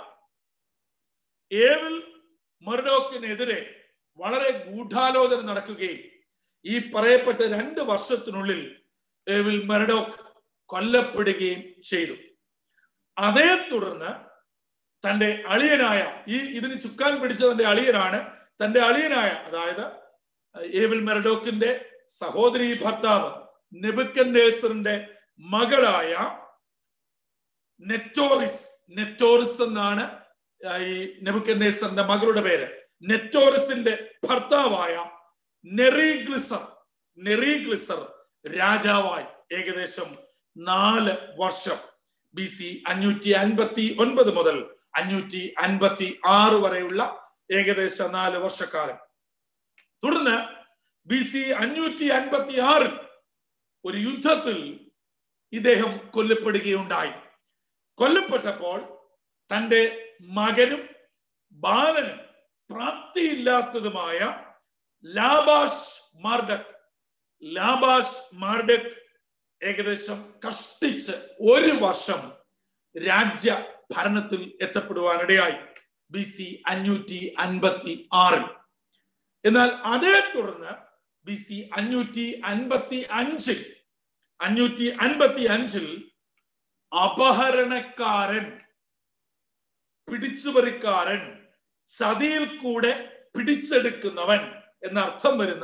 ഏവിൽ മെർഡോക്കിനെതിരെ വളരെ ഗൂഢാലോചന നടക്കുകയും ഈ പറയപ്പെട്ട രണ്ട് വർഷത്തിനുള്ളിൽ ഏവിൽ മെർഡോക്ക് കൊല്ലപ്പെടുകയും ചെയ്തു. അതേ തുടർന്ന് തന്റെ അളിയനായ, ഈ ഇതിന് ചുക്കാൻ പിടിച്ച തന്റെ അളിയനാണ്, തന്റെ അളിയനായ അതായത് ഏവിൽ മെർഡോക്കിന്റെ സഹോദരി ഭർത്താവ് നെബൂഖദ്നേസറിന്റെ മകളായ നെറ്റോറിസ്, നെറ്റോറിസ് എന്നാണ് ഈ നെബൂഖദ്നേസറിന്റെ മകളുടെ പേര്. നെറ്റോറിസിന്റെ ഭർത്താവായ നെറിഗ്ലിസർ നെറിഗ്ലിസർ രാജാവായി ഏകദേശം നാല് വർഷം, ബി സി അഞ്ഞൂറ്റി അൻപത്തി ഒൻപത് മുതൽ അഞ്ഞൂറ്റി അൻപത്തി ആറ് വരെയുള്ള ഏകദേശം നാല് വർഷക്കാലം. തുടർന്ന് ബി സി അഞ്ഞൂറ്റി അൻപത്തി ആറിൽ ഒരു യുദ്ധത്തിൽ ഇദ്ദേഹം കൊല്ലപ്പെടുകയുണ്ടായി. കൊല്ലപ്പെട്ടപ്പോൾ തന്റെ മകനും ബാലനും പ്രാപ്തിയില്ലാത്തതുമായ ലാബാഷ് മാർഡക് ലാബാഷ് മാർഡക് ഏകദേശം കഷ്ടിച്ച് ഒരു വർഷം രാജ്യ ഭരണത്തിൽ എത്തപ്പെടുവാനിടയായി ബി സി അഞ്ഞൂറ്റി അൻപത്തി ആറിൽ. എന്നാൽ അതേ തുടർന്ന് ബി സി അഞ്ഞൂറ്റി അൻപത്തി അഞ്ചിൽ അഞ്ഞൂറ്റി അൻപത്തി അഞ്ചിൽ അപഹരണക്കാരൻ, പിടിച്ചുപറിക്കാരൻ, ചതിയിൽ കൂടെ പിടിച്ചെടുക്കുന്നവൻ എന്നർത്ഥം വരുന്ന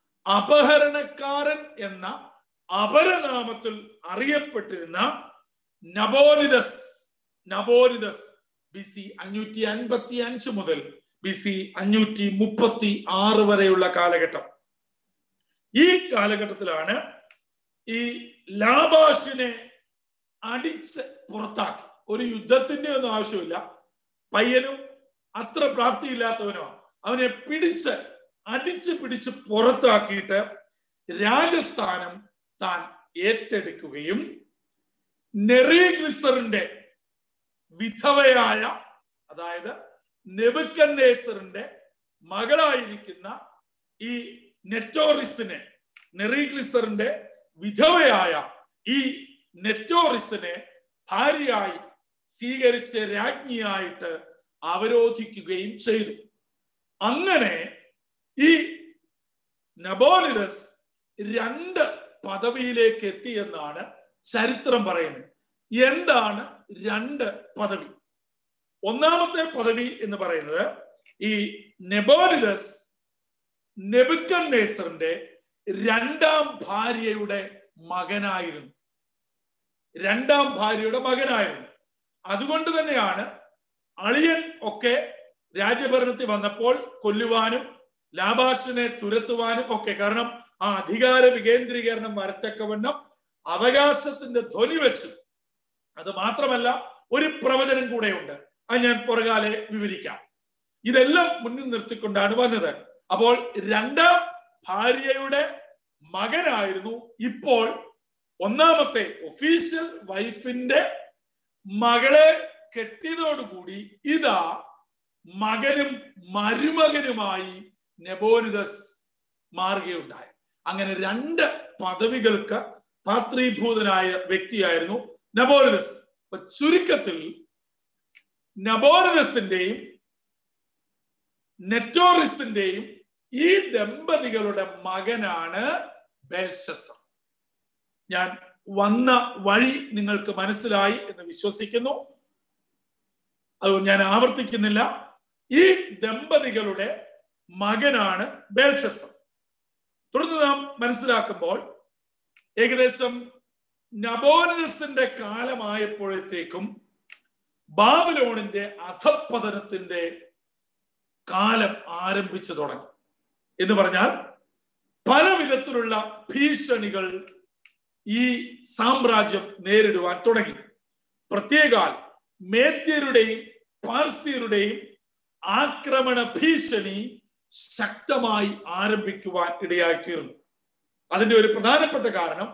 അപഹരണക്കാരൻ എന്ന അപരനാമത്തിൽ അറിയപ്പെട്ടിരുന്ന നബോനിദസ് നബോനിദസ് ബി സി അഞ്ഞൂറ്റി അൻപത്തി അഞ്ച് മുതൽ ബി സി അഞ്ഞൂറ്റി മുപ്പത്തി ആറ് വരെയുള്ള കാലഘട്ടം. ഈ കാലഘട്ടത്തിലാണ് ഈ ലാബാഷിനെ അടിച്ച് പുറത്താക്കി. ഒരു യുദ്ധത്തിന്റെ ഒന്നും ആവശ്യമില്ല, പയ്യനും അത്ര പ്രാപ്തിയില്ലാത്തവനോ, അവനെ പിടിച്ച് അടിച്ചു പിടിച്ച് പുറത്താക്കിയിട്ട് രാജസ്ഥാനം താൻ ഏറ്റെടുക്കുകയും നെറിഗ്ലിസറിന്റെ വിധവയായ, അതായത് നെബുക്കദ്നേസറിന്റെ മകളായിരിക്കുന്ന ഈ നെറ്റോറിസിനെ, നെറിഗ്ലിസറിന്റെ വിധവയായ ഈ നെറ്റോറിസിനെ ഭാര്യയായി സ്വീകരിച്ച രാജ്ഞിയായിട്ട് അവരോധിക്കുകയും ചെയ്തു. അങ്ങനെ ഈ നബോനിദസ് രണ്ട് പദവിയിലേക്ക് എത്തിയെന്നാണ് ചരിത്രം പറയുന്നത്. എന്താണ് രണ്ട് പദവി? ഒന്നാമത്തെ പദവി എന്ന് പറയുന്നത് ഈ നെബോനിദസ് നെബുക്കദ്നേസറിന്റെ രണ്ടാം ഭാര്യയുടെ മകനായിരുന്നു. രണ്ടാം ഭാര്യയുടെ മകനായിരുന്നു. അതുകൊണ്ട് തന്നെയാണ് അളിയൻ ഒക്കെ രാജ്യഭരണത്തിൽ വന്നപ്പോൾ കൊല്ലുവാനും ലാബാഷിനെ തുരത്തുവാനും ഒക്കെ, കാരണം ആ അധികാര വികേന്ദ്രീകരണം വരത്തക്കവണ്ണം അവകാശത്തിന്റെ ധ്വനി വെച്ചു. അത് മാത്രമല്ല, ഒരു പ്രവചനം കൂടെയുണ്ട്, അത് ഞാൻ പുറകാലെ വിവരിക്കാം. ഇതെല്ലാം മുന്നിൽ നിർത്തിക്കൊണ്ടാണ് വന്നത്. അപ്പോൾ രണ്ടാം ഭാര്യയുടെ മകനായിരുന്നു ഇപ്പോൾ ഒന്നാമത്തെ ഒഫീഷ്യൽ വൈഫിന്റെ മകളെ കെട്ടിയതോടുകൂടി ഇതാ മകനും മരുമകനുമായി നെബോനിദസ് മാറുകയുണ്ടായി. അങ്ങനെ രണ്ട് പദവികൾക്ക് പാത്രീഭൂതനായ വ്യക്തിയായിരുന്നു നബോനിദസ്. അപ്പൊ ചുരുക്കത്തിൽ നബോനിദസിന്റെയും നെറ്റോറിസിന്റെയും ഈ ദമ്പതികളുടെ മകനാണ് ബേൽശസ്സർ. ഞാൻ വന്ന വഴി നിങ്ങൾക്ക് മനസ്സിലായി എന്ന് വിശ്വസിക്കുന്നു. അത് ഞാൻ ആവർത്തിക്കുന്നില്ല. ഈ ദമ്പതികളുടെ മകനാണ് ബേൽശസ്സർ. തുടർന്ന് നാം മനസ്സിലാക്കുമ്പോൾ ഏകദേശം നബോനിദസിന്റെ കാലമായപ്പോഴത്തേക്കും ബാബിലോണിന്റെ അധപ്പതനത്തിന്റെ കാലം ആരംഭിച്ചു തുടങ്ങി. എന്ന് പറഞ്ഞാൽ പല വിധത്തിലുള്ള ഭീഷണികൾ ഈ സാമ്രാജ്യം നേരിടുവാൻ തുടങ്ങി. പ്രത്യേകാൽ മേദ്യരുടെയും പാർസിയരുടെയും ആക്രമണ ഭീഷണി ശക്തമായി ആരംഭിക്കുവാൻ ഇടയായിത്തീർന്നു. അതിന്റെ ഒരു പ്രധാനപ്പെട്ട കാരണം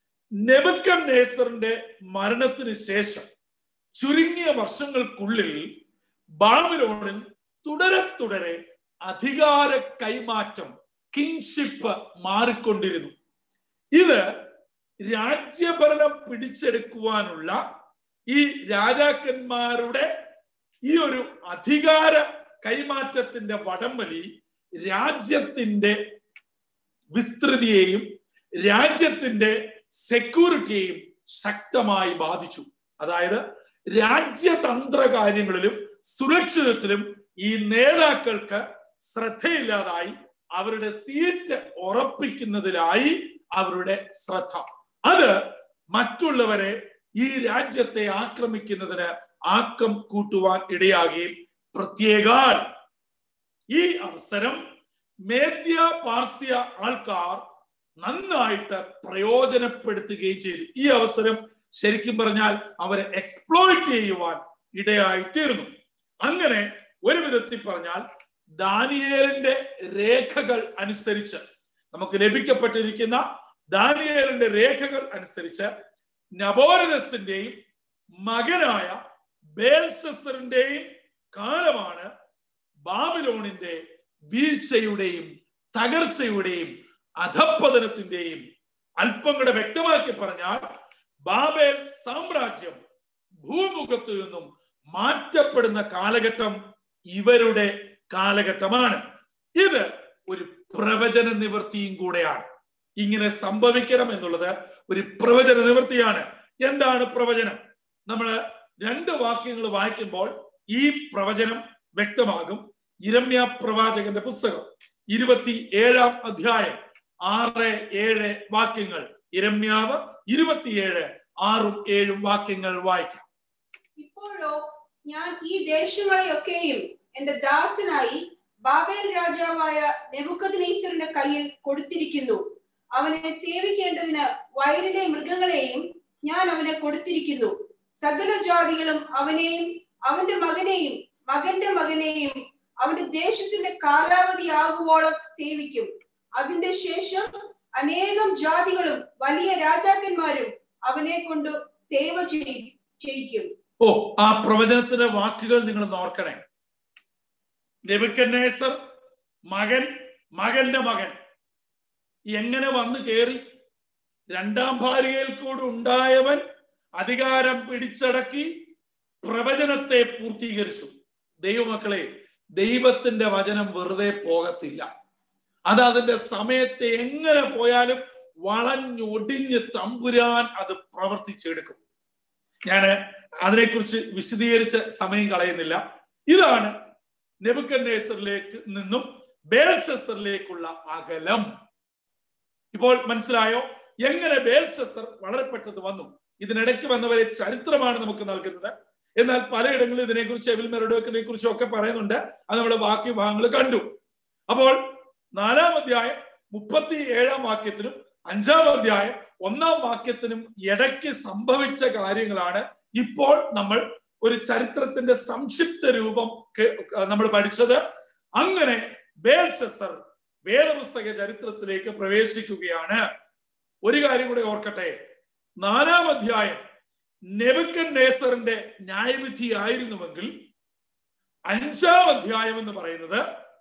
നെബുക്കദ്നേസറിന്റെ മരണത്തിന് ശേഷം ചുരുങ്ങിയ വർഷങ്ങൾക്കുള്ളിൽ ബാബിലോണിൽ തുടരെ തുടരെ അധികാര കൈമാറ്റം, കിങ്ഷിപ്പ് മാറിക്കൊണ്ടിരുന്നു. ഇത് രാജ്യഭരണം പിടിച്ചെടുക്കുവാനുള്ള ഈ രാജാക്കന്മാരുടെ ഈ ഒരു അധികാര കൈമാറ്റത്തിന്റെ വടംവലി രാജ്യത്തിന്റെ വിസ്തൃതിയെയും രാജ്യത്തിന്റെ സെക്യൂരിറ്റിയെയും ശക്തമായി ബാധിച്ചു. അതായത് രാജ്യതന്ത്ര കാര്യങ്ങളിലും സുരക്ഷിതത്തിലും ഈ നേതാക്കൾക്ക് ശ്രദ്ധയില്ലാതായി, അവരുടെ സീറ്റ് ഉറപ്പിക്കുന്നതിലായി അവരുടെ ശ്രദ്ധ. അത് മറ്റുള്ളവരെ ഈ രാജ്യത്തെ ആക്രമിക്കുന്നതിന് ആക്കം കൂട്ടുവാൻ ഇടയാകുകയും പ്രത്യേകാൽ ഈ അവസരം മേദ്യ പാർസ്യ ആൾക്കാർ നന്നായിട്ട് പ്രയോജനപ്പെടുത്തുകയും ചെയ്തു. ഈ അവസരം ശരിക്കും പറഞ്ഞാൽ അവരെ എക്സ്പ്ലോയിറ്റ് ചെയ്യുവാൻ ഇടയായിത്തീർന്നു. അങ്ങനെ ഒരു വിധത്തിൽ പറഞ്ഞാൽ ദാനിയേലിന്റെ രേഖകൾ അനുസരിച്ച്, നമുക്ക് ലഭിക്കപ്പെട്ടിരിക്കുന്ന ദാനിയേലിന്റെ രേഖകൾ അനുസരിച്ച് നബോനിദസിന്റെയും മകനായ ബേൽശസ്സറിന്റെയും കാലമാണ് ബാബിലോണിന്റെ വീഴ്ചയുടെയും തകർച്ചയുടെയും അധപ്പതനത്തിന്റെയും. അല്പം കൂടെ വ്യക്തമാക്കി പറഞ്ഞാൽ ബാബേൽ സാമ്രാജ്യം ഭൂമുഖത്തു നിന്നും മാറ്റപ്പെടുന്ന കാലഘട്ടം ഇവരുടെ കാലഘട്ടമാണ്. ഇത് ഒരു പ്രവചന നിവൃത്തിയും കൂടെയാണ്. ഇങ്ങനെ സംഭവിക്കണം എന്നുള്ളത് ഒരു പ്രവചന നിവൃത്തിയാണ്. എന്താണ് പ്രവചനം? നമ്മൾ രണ്ട് വാക്യങ്ങൾ വായിക്കുമ്പോൾ ഈ പ്രവചനം വ്യക്തമാകും. യിരെമ്യാ പ്രവാചകന്റെ പുസ്തകം ഇരുപത്തി ഏഴാം അധ്യായം ആറ് ഏഴ് വാക്യങ്ങൾ. യിരെമ്യാവ് ഇരുപത്തിയേഴ് ആറും ഏഴും വാക്യങ്ങൾ വായിക്കാം. ഇപ്പോഴോ ഞാൻ ഈ ദേശങ്ങളെയൊക്കെയും എന്റെ ദാസനായി ബാബേൽ രാജാവായ നെബൂഖദ്നേസറിന്റെ കയ്യിൽ കൊടുത്തിരിക്കുന്നു. അവനെ സേവിക്കേണ്ടതിന് വയലിലെ മൃഗങ്ങളെയും ഞാൻ അവനെ കൊടുത്തിരിക്കുന്നു. സകല ജാതികളും അവനെയും അവന്റെ മകനെയും മകന്റെ മകനെയും അവന്റെ ദേശത്തിന്റെ കാലാവധി ആകുവോളം സേവിക്കും. അതിന്റെ ശേഷം അനേകം ജാതികളും വലിയ രാജാക്കന്മാരും അവനെ കൊണ്ട് സേവ ചെയ്യിക്കും. ഓ, ആ പ്രവചനത്തിന്റെ വാക്കുകൾ നിങ്ങൾ ഓർക്കണേ. നെബൂഖദ്നേസർ മകൻ, മകന്റെ മകൻ എങ്ങനെ വന്നു കയറി? രണ്ടാം ഭാര്യയിൽ കൂടെ ഉണ്ടായവൻ അധികാരം പിടിച്ചടക്കി പ്രവചനത്തെ പൂർത്തീകരിച്ചു. ദൈവമക്കളെ, ദൈവത്തിന്റെ വചനം വെറുതെ പോകത്തില്ല. അത് അതിന്റെ സമയത്തെ എങ്ങനെ പോയാലും വളഞ്ഞൊടിഞ്ഞ് തമ്പുരാൻ അത് പ്രവർത്തിച്ചെടുക്കും. ഞാൻ അതിനെക്കുറിച്ച് വിശദീകരിച്ച സമയം കളയുന്നില്ല. ഇതാണ് നെബൂഖദ്നേസറിലേക്ക് നിന്നും ബേൽശസ്സറിലേക്കുള്ള അകലം. ഇപ്പോൾ മനസ്സിലായോ എങ്ങനെ ബേൽശസ്സർ വളരെ പെട്ടെന്ന് വന്നു? ഇതിനിടയ്ക്ക് വന്നവരെ ചരിത്രമാണ് നമുക്ക് നൽകുന്നത്. എന്നാൽ പലയിടങ്ങളിലും ഇതിനെക്കുറിച്ച് എവിൽ മെറഡോക്കിനെ കുറിച്ചും ഒക്കെ പറയുന്നുണ്ട്. അത് നമ്മൾ ബാക്കി ഭാഗങ്ങൾ കണ്ടു. അപ്പോൾ നാലാം അധ്യായം മുപ്പത്തി ഏഴാം വാക്യത്തിനും അഞ്ചാം അധ്യായം ഒന്നാം വാക്യത്തിനും ഇടയ്ക്ക് സംഭവിച്ച കാര്യങ്ങളാണ് ഇപ്പോൾ നമ്മൾ ഒരു ചരിത്രത്തിന്റെ സംക്ഷിപ്ത രൂപം നമ്മൾ പഠിച്ചത്. അങ്ങനെ ബേൽശസ്സർ വേദപുസ്തക ചരിത്രത്തിലേക്ക് പ്രവേശിക്കുകയാണ്. ഒരു കാര്യം കൂടെ ഓർക്കട്ടെ, നാലാം അധ്യായം നെബൂഖദ്നേസറിന്റെ ന്യായവിധി ആയിരുന്നുവെങ്കിൽ അഞ്ചാം അധ്യായം എന്ന് പറയുന്നത്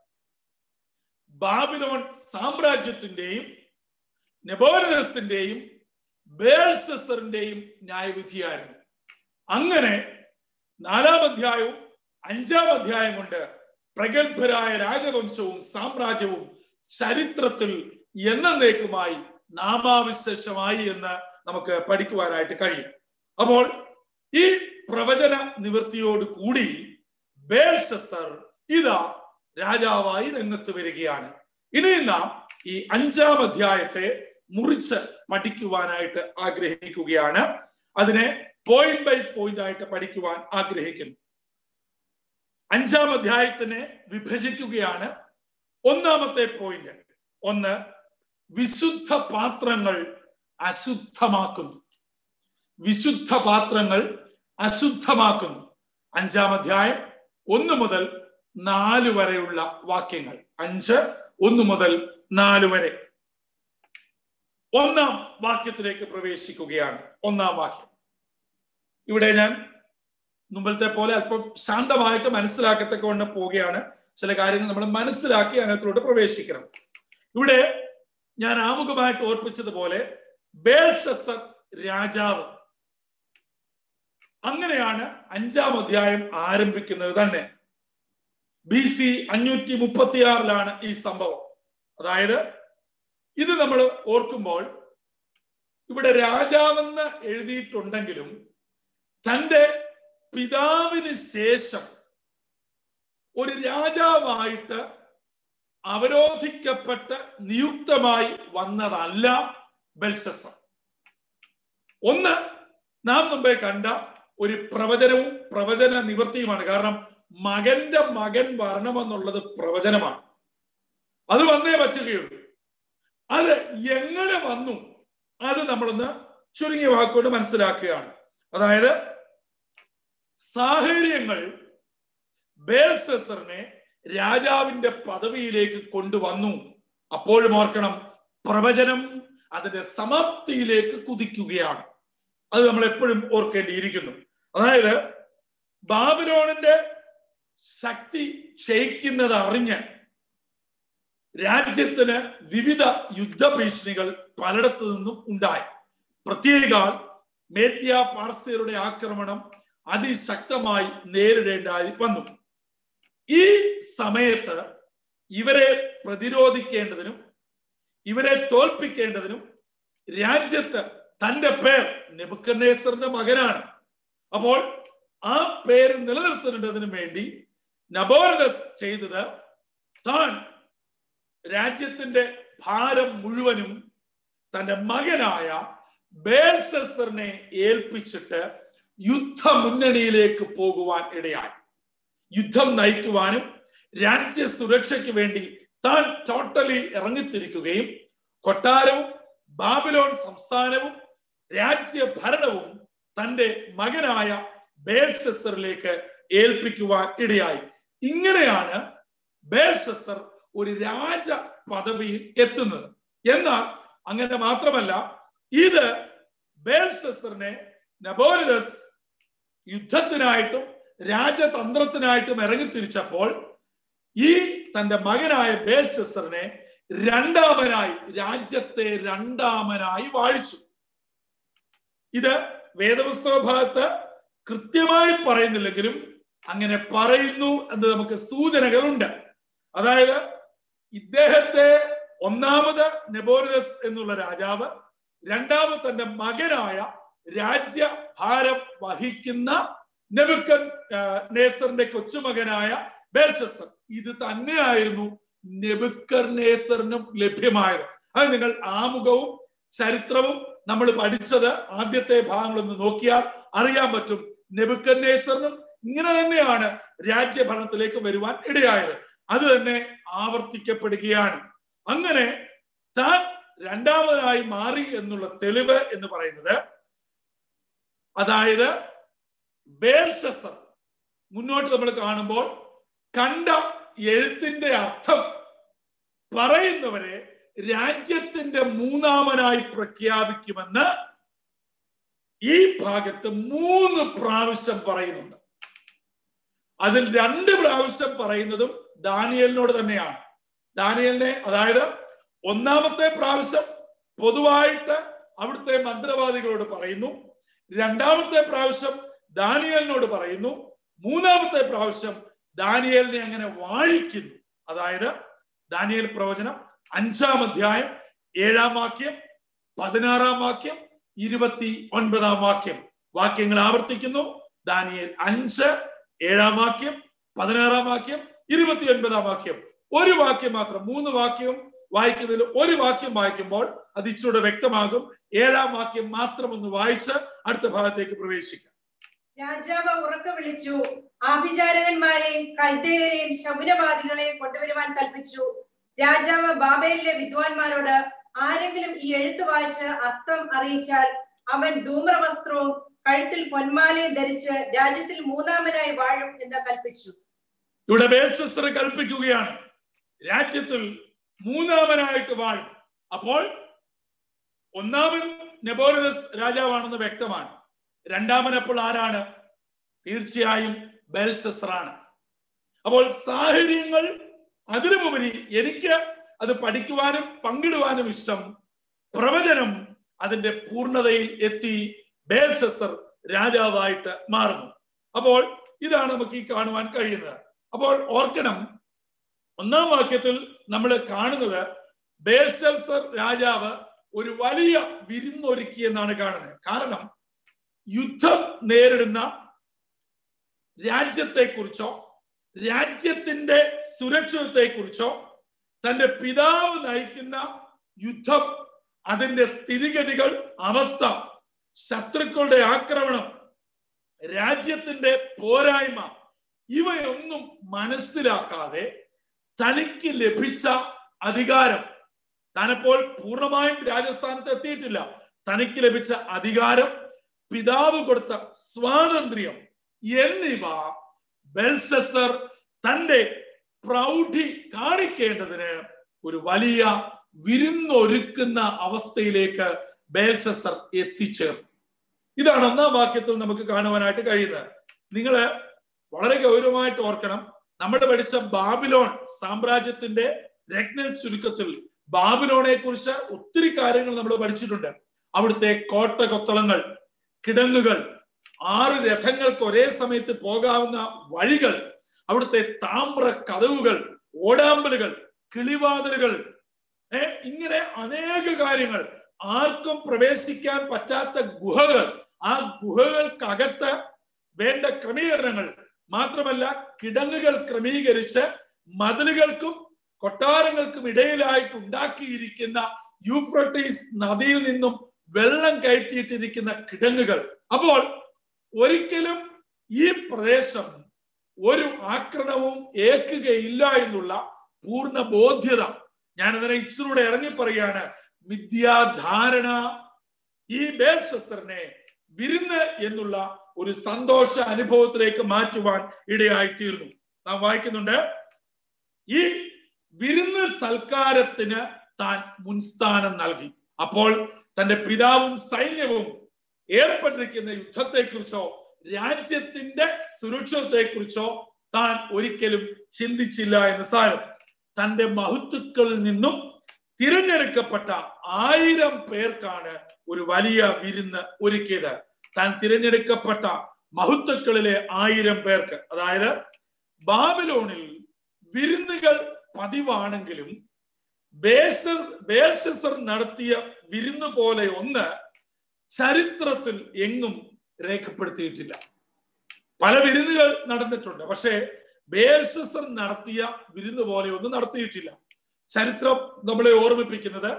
ബാബിലോൺ സാമ്രാജ്യത്തിന്റെയും നെബൂഖദ്നേസറിന്റെയും ബേൽശസ്സറിന്റെയും ന്യായവിധിയായിരുന്നു. അങ്ങനെ നാലാം അധ്യായവും അഞ്ചാം അധ്യായം കൊണ്ട് പ്രഗത്ഭരായ രാജവംശവും സാമ്രാജ്യവും ചരിത്രത്തിൽ എന്നേക്കുമായി നാമാവിശേഷമായി എന്ന് നമുക്ക് പഠിക്കുവാനായിട്ട് കഴിയും. അപ്പോൾ ഈ പ്രവചന നിവൃത്തിയോട് കൂടി ബേൽശസ്സർ ഇതാ രാജാവായി രംഗത്ത് വരികയാണ്. ഇനി നാം ഈ അഞ്ചാം അധ്യായത്തെ മുറിച്ച് പഠിക്കുവാനായിട്ട് ആഗ്രഹിക്കുകയാണ്. അതിനെ പോയിന്റ് ബൈ പോയിന്റ് ആയിട്ട് പഠിക്കുവാൻ ആഗ്രഹിക്കുന്നു. അഞ്ചാം അധ്യായത്തിനെ വിഭജിക്കുകയാണ്. ഒന്നാമത്തെ പോയിന്റ് ഒന്ന്, വിശുദ്ധ പാത്രങ്ങൾ അശുദ്ധമാക്കുന്നു. വിശുദ്ധ പാത്രങ്ങൾ അശുദ്ധമാക്കുന്നു. അഞ്ചാം അധ്യായം ഒന്ന് മുതൽ നാല് വരെയുള്ള വാക്യങ്ങൾ. അഞ്ച് ഒന്ന് മുതൽ നാല് വരെ. ഒന്നാം വാക്യത്തിലേക്ക് പ്രവേശിക്കുകയാണ്. ഒന്നാം വാക്യം ഇവിടെ ഞാൻ മുമ്പത്തെ പോലെ അല്പം ശാന്തമായിട്ട് മനസ്സിലാക്കത്തക്ക കൊണ്ട് പോവുകയാണ്. ചില കാര്യങ്ങൾ നമ്മൾ മനസ്സിലാക്കി അതിനകത്തോട്ട് പ്രവേശിക്കണം. ഇവിടെ ഞാൻ ആമുഖമായിട്ട് ഓർപ്പിച്ചതുപോലെ ബേൽശസ്സർ രാജാവ്, അങ്ങനെയാണ് അഞ്ചാം അധ്യായം ആരംഭിക്കുന്നത് തന്നെ. ബി സി അഞ്ഞൂറ്റി മുപ്പത്തി ആറിലാണ് ഈ സംഭവം. അതായത് ഇത് നമ്മൾ ഓർക്കുമ്പോൾ ഇവിടെ രാജാവെന്ന് എഴുതിയിട്ടുണ്ടെങ്കിലും തൻ്റെ പിതാവിന് ശേഷം ഒരു രാജാവായിട്ട് അവരോധിക്കപ്പെട്ട് നിയുക്തമായി വന്നതല്ല ബെൽശസ്സർ. ഒന്ന്, നാം മുമ്പേ കണ്ട ഒരു പ്രവചനവും പ്രവചന നിവൃത്തിയുമാണ്. കാരണം മകന്റെ മകൻ വരണമെന്നുള്ളത് പ്രവചനമാണ്. അത് വന്നേ പറ്റുകയുള്ളൂ. അത് എങ്ങനെ വന്നു അത് നമ്മളൊന്ന് ചുരുങ്ങിയ വാക്കുകൊണ്ട് മനസ്സിലാക്കുകയാണ്. അതായത് സാഹചര്യങ്ങൾ ബേൽശസ്സറിനെ രാജാവിന്റെ പദവിയിലേക്ക് കൊണ്ടുവന്നു. അപ്പോഴും ഓർക്കണം, പ്രവചനം അതിന്റെ സമാപ്തിയിലേക്ക് കുതിക്കുകയാണ്. അത് നമ്മൾ എപ്പോഴും ഓർക്കേണ്ടിയിരിക്കുന്നു. അതായത് ബാബിലോണിന്റെ ശക്തി ക്ഷയിക്കുന്നത് അറിഞ്ഞ് രാജ്യത്തിന് വിവിധ യുദ്ധഭീഷണികൾ പലയിടത്തു നിന്നും ഉണ്ടായി. പ്രത്യേക മേദ്യ പാർസ്യരുടെ ആക്രമണം അതിശക്തമായി നേരിടേണ്ടതായി വന്നു. ഈ സമയത്ത് ഇവരെ പ്രതിരോധിക്കേണ്ടതിനും ഇവരെ തോൽപ്പിക്കേണ്ടതിനും രാജ്യത്ത് തന്റെ പേർ നെബൂഖദ്നേസറിന്റെ മകനാണ്. അപ്പോൾ ആ പേര് നിലനിർത്തേണ്ടതിനു വേണ്ടി നബോരദസ് ചെയ്തത് താൻ രാജ്യത്തിന്റെ ഭാരം മുഴുവനും തന്റെ മകനായ ബേൽശസ്സറിനെ ഏൽപ്പിച്ചിട്ട് യുദ്ധ മുന്നണിയിലേക്ക് പോകുവാൻ ഇടയായി. യുദ്ധം നയിക്കുവാനും രാജ്യ സുരക്ഷയ്ക്ക് വേണ്ടി താൻ ടോട്ടലി ഇറങ്ങിത്തിരിക്കുകയും കൊട്ടാരവും ബാബിലോൺ സംസ്ഥാനവും രാജ്യഭരണവും തന്റെ മകനായ ബേൽശസ്സറിലേക്ക് ഏൽപ്പിക്കുവാൻ ഇടയായി. ഇങ്ങനെയാണ് ബേൽഷസ്സർ ഒരു രാജ പദവിയിൽ എത്തുന്നത്. എന്നാൽ അങ്ങനെ മാത്രമല്ല, ഇത് ബേൽഷസ്സറിനെ നബോരിദസ് യുദ്ധത്തിനായിട്ടും രാജതന്ത്രത്തിനായിട്ടും ഇറങ്ങിത്തിരിച്ചപ്പോൾ ഈ തന്റെ മകനായ ബേൽഷസ്സറിനെ രണ്ടാമനായി, രാജ്യത്തെ രണ്ടാമനായി വാഴിച്ചു. ഇത് വേദപുസ്തക ഭാഗത്ത് കൃത്യമായി പറയുന്നില്ലെങ്കിലും അങ്ങനെ പറയുന്നു എന്ന് നമുക്ക് സൂചനകളുണ്ട്. അതായത് ഇദ്ദേഹത്തെ ഒന്നാമത് നെബോരിദസ് എന്നുള്ള രാജാവ്, രണ്ടാമത് തന്റെ മകനായ രാജ്യഭാരം വഹിക്കുന്ന നെബൂഖദ്നേസറിന്റെ കൊച്ചുമകനായ ബേൽഷസ്സർ, ഇത് തന്നെയായിരുന്നു നെബൂഖദ്നേസറിനും ലഭ്യമായത്. അത് നിങ്ങൾ ആമുഖവും ചരിത്രവും നമ്മൾ പഠിച്ചത് ആദ്യത്തെ ഭാഗങ്ങളൊന്ന് നോക്കിയാൽ അറിയാൻ പറ്റും. നെബൂഖദ്നേസറിനും ഇങ്ങനെ തന്നെയാണ് രാജ്യഭരണത്തിലേക്ക് വരുവാൻ ഇടയായത്. അത് തന്നെ ആവർത്തിക്കപ്പെടുകയാണ്. അങ്ങനെ താൻ രണ്ടാമതായി മാറി എന്നുള്ള തെളിവ് എന്ന് പറയുന്നത്, അതായത് ബേൽഷസ്സർ മുന്നോട്ട് നമ്മൾ കാണുമ്പോൾ കണ്ട എഴുത്തിന്റെ അർത്ഥം പറയുന്നവരെ രാജ്യത്തിന്റെ മൂന്നാമനായി പ്രഖ്യാപിക്കുമെന്ന് ഈ ഭാഗത്ത് മൂന്ന് പ്രാവശ്യം പറയുന്നുണ്ട്. അതിൽ രണ്ട് പ്രാവശ്യം പറയുന്നതും ദാനിയേലിനോട് തന്നെയാണ്. ദാനിയേലിനെ, അതായത് ഒന്നാമത്തെ പ്രാവശ്യം പൊതുവായിട്ട് അവിടുത്തെ മന്ത്രവാദികളോട് പറയുന്നു, രണ്ടാമത്തെ പ്രാവശ്യം ദാനിയേലിനോട് പറയുന്നു, മൂന്നാമത്തെ പ്രാവശ്യം ദാനിയേലിനെ അങ്ങനെ വാഴിക്കുന്നു. അതായത് ദാനിയേൽ പ്രവചനം അഞ്ചാം അധ്യായം ഏഴാം വാക്യം, പതിനാറാം വാക്യം, ഇരുപത്തി ഒൻപതാം വാക്യം. വാക്യങ്ങൾ ആവർത്തിക്കുന്നു. ദാനിയേൽ അഞ്ച് ഏഴാം വാക്യം, പതിനാറാം വാക്യം, ഇരുപത്തി ഒൻപതാം വാക്യം. ഒരു വാക്യം മാത്രം, മൂന്ന് വാക്യവും വായിക്കുന്നതിൽ ഒരു വാക്യം വായിക്കുമ്പോൾ അത് ഇച്ചിരി വ്യക്തമാകും. ഏഴാം വാക്യം മാത്രം ഒന്ന് വായിച്ച് അടുത്ത ഭാഗത്തേക്ക് പ്രവേശിക്കാം. രാജാവ് ഉറക്ക വിളിച്ചു, ആഭിചാരകന്മാരെയും കൽദയരെയും ശകുനവാദികളെയും കൊണ്ടുവരുവാൻ കൽപ്പിച്ചു. രാജാവ് ബാബേലിലെ വിദ്വാൻമാരോട്, ആരെങ്കിലും ഈ എഴുത്ത് വായിച്ച് അർത്ഥം അറിയിച്ചാൽ അവൻ ധൂമ്രവസ്ത്രവും കഴുത്തിൽ പൊന്മാലയും ധരിച്ച് രാജ്യത്തിൽ മൂന്നാമനായി വാഴും എന്ന് കൽപ്പിച്ചു. ഇവിടെ ബേൽഷസ്സർ കൽപ്പിക്കുകയാണ്, രാജ്യത്തിൽ മൂന്നാമനായിട്ട് വാഴും. അപ്പോൾ ഒന്നാമൻ നെബൂഖദ്നേസർ രാജാവാണെന്ന് വ്യക്തമാണ്. രണ്ടാമൻ അപ്പോൾ ആരാണ്? തീർച്ചയായും ബേൽഷസ്സറാണ്. അപ്പോൾ സാഹചര്യങ്ങൾ അതിനുപരി എനിക്ക് അത് പഠിക്കുവാനും പങ്കിടുവാനും ഇഷ്ടം, പ്രവചനം അതിന്റെ പൂർണ്ണതയിൽ എത്തി ബേൽഷസ്സർ രാജാവായിട്ട് മാറുന്നു. അപ്പോൾ ഇതാണ് നമുക്ക് ഈ കാണുവാൻ കഴിയുന്നത്. അപ്പോൾ ഓർക്കണം, ഒന്നാം വാക്യത്തിൽ നമ്മൾ കാണുന്നത് ബേൽഷസ്സർ രാജാവ് ഒരു വലിയ വിരുന്നൊരുക്കി എന്നാണ് കാണുന്നത്. കാരണം യുദ്ധം നേരിടുന്ന രാജ്യത്തെക്കുറിച്ചോ രാജ്യത്തിന്റെ സുരക്ഷിതത്വത്തെക്കുറിച്ചോ തന്റെ പിതാവ് നയിക്കുന്ന യുദ്ധം, അതിന്റെ സ്ഥിതിഗതികൾ, അവസ്ഥ, ശത്രുക്കളുടെ ആക്രമണം, രാജ്യത്തിന്റെ പോരായ്മ, ഇവയൊന്നും മനസ്സിലാക്കാതെ തനിക്ക് ലഭിച്ച അധികാരം, താനപ്പോൾ പൂർണ്ണമായും രാജസ്ഥാനത്ത് എത്തിയിട്ടില്ല, തനിക്ക് ലഭിച്ച അധികാരം, പിതാവ് കൊടുത്ത സ്വാതന്ത്ര്യം എന്നിവ ബേൽഷസ്സർ തന്റെ പ്രൗഢി കാണിക്കേണ്ടതിന് ഒരു വലിയ വിരുന്നൊരുക്കുന്ന അവസ്ഥയിലേക്ക് ബേൽഷസ്സർ എത്തിച്ചേർന്നു. ഇതാണ് ഒന്നാം വാക്യത്തിൽ നമുക്ക് കാണുവാനായിട്ട് കഴിയുന്നത്. നിങ്ങള് വളരെ ഗൗരവമായിട്ട് ഓർക്കണം, നമ്മൾ പഠിച്ച ബാബിലോൺ സാമ്രാജ്യത്തിന്റെ രത്ന ചുരുക്കത്തിൽ ബാബിലോണെ കുറിച്ച് ഒത്തിരി കാര്യങ്ങൾ നമ്മൾ പഠിച്ചിട്ടുണ്ട്. അവിടുത്തെ കോട്ട കൊത്തളങ്ങൾ, കിടങ്ങുകൾ, ആറ് രഥങ്ങൾക്ക് ഒരേ സമയത്ത് പോകാവുന്ന വഴികൾ, അവിടുത്തെ താമ്ര കതവുകൾ, ഓടാമ്പലുകൾ, കിളിവാതിലുകൾ, ഏ ഇങ്ങനെ അനേക കാര്യങ്ങൾ, ആർക്കും പ്രവേശിക്കാൻ പറ്റാത്ത ഗുഹകൾ, ആ ഗുഹകൾക്കകത്ത് വേണ്ട ക്രമീകരണങ്ങൾ, മാത്രമല്ല കിടങ്ങുകൾ ക്രമീകരിച്ച് മതിലുകൾക്കും കൊട്ടാരങ്ങൾക്കും ഇടയിലായിട്ട് ഉണ്ടാക്കിയിരിക്കുന്ന യൂഫ്രട്ടീസ് നദിയിൽ നിന്നും വെള്ളം കയറ്റിയിട്ടിരിക്കുന്ന കിടങ്ങുകൾ. അപ്പോൾ ഒരിക്കലും ഈ പ്രദേശം ഒരു ആക്രമണവും ഏൽക്കുകയില്ല എന്നുള്ള പൂർണ്ണ ബോധ്യത, ഞാൻ അതിനെ ഇച്ചിലൂടെ ഇറങ്ങി പറയുകയാണ്. മിഥ്യാധാരണ ഈ ബേൽഷസ്സറിനെ വിരുന്ന് എന്നുള്ള ഒരു സന്തോഷ അനുഭവത്തിലേക്ക് മാറ്റുവാൻ ഇടയായിത്തീർന്നു. നാം വായിക്കുന്നുണ്ട്, ഈ വിരുന്ന് സൽക്കാരത്തിന് താൻ മുൻസ്ഥാനം നൽകി. അപ്പോൾ തന്റെ പിതാവും സൈന്യവും ഏർപ്പെട്ടിരിക്കുന്ന യുദ്ധത്തെക്കുറിച്ചോ രാജ്യത്തിന്റെ സുരക്ഷിതത്വത്തെക്കുറിച്ചോ താൻ ഒരിക്കലും ചിന്തിച്ചില്ല എന്ന് സാരം. തന്റെ മഹത്തുക്കളിൽ നിന്നും തിരഞ്ഞെടുക്കപ്പെട്ട ആയിരം പേർക്കാണ് ഒരു വലിയ വിരുന്ന് ഒരുക്കിയത്. താൻ തിരഞ്ഞെടുക്കപ്പെട്ട മഹത്തുക്കളിലെ ആയിരം പേർക്ക്. അതായത് ബാബിലോണിൽ വിരുന്നുകൾ പതിവാണെങ്കിലും ബേൽശസ്സർ നടത്തിയ വിരുന്ന് പോലെ ഒന്ന് ചരിത്രത്തിൽ എങ്ങും രേഖപ്പെടുത്തിയിട്ടില്ല. പല വിരുന്നുകൾ നടന്നിട്ടുണ്ട്, പക്ഷേ ബേൽശസ്സർ നടത്തിയ വിരുന്ന് പോലെ ഒന്നും നടത്തിയിട്ടില്ല. ചരിത്രം നമ്മളെ ഓർമ്മിപ്പിക്കുന്നത്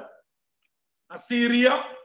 അസീറിയ,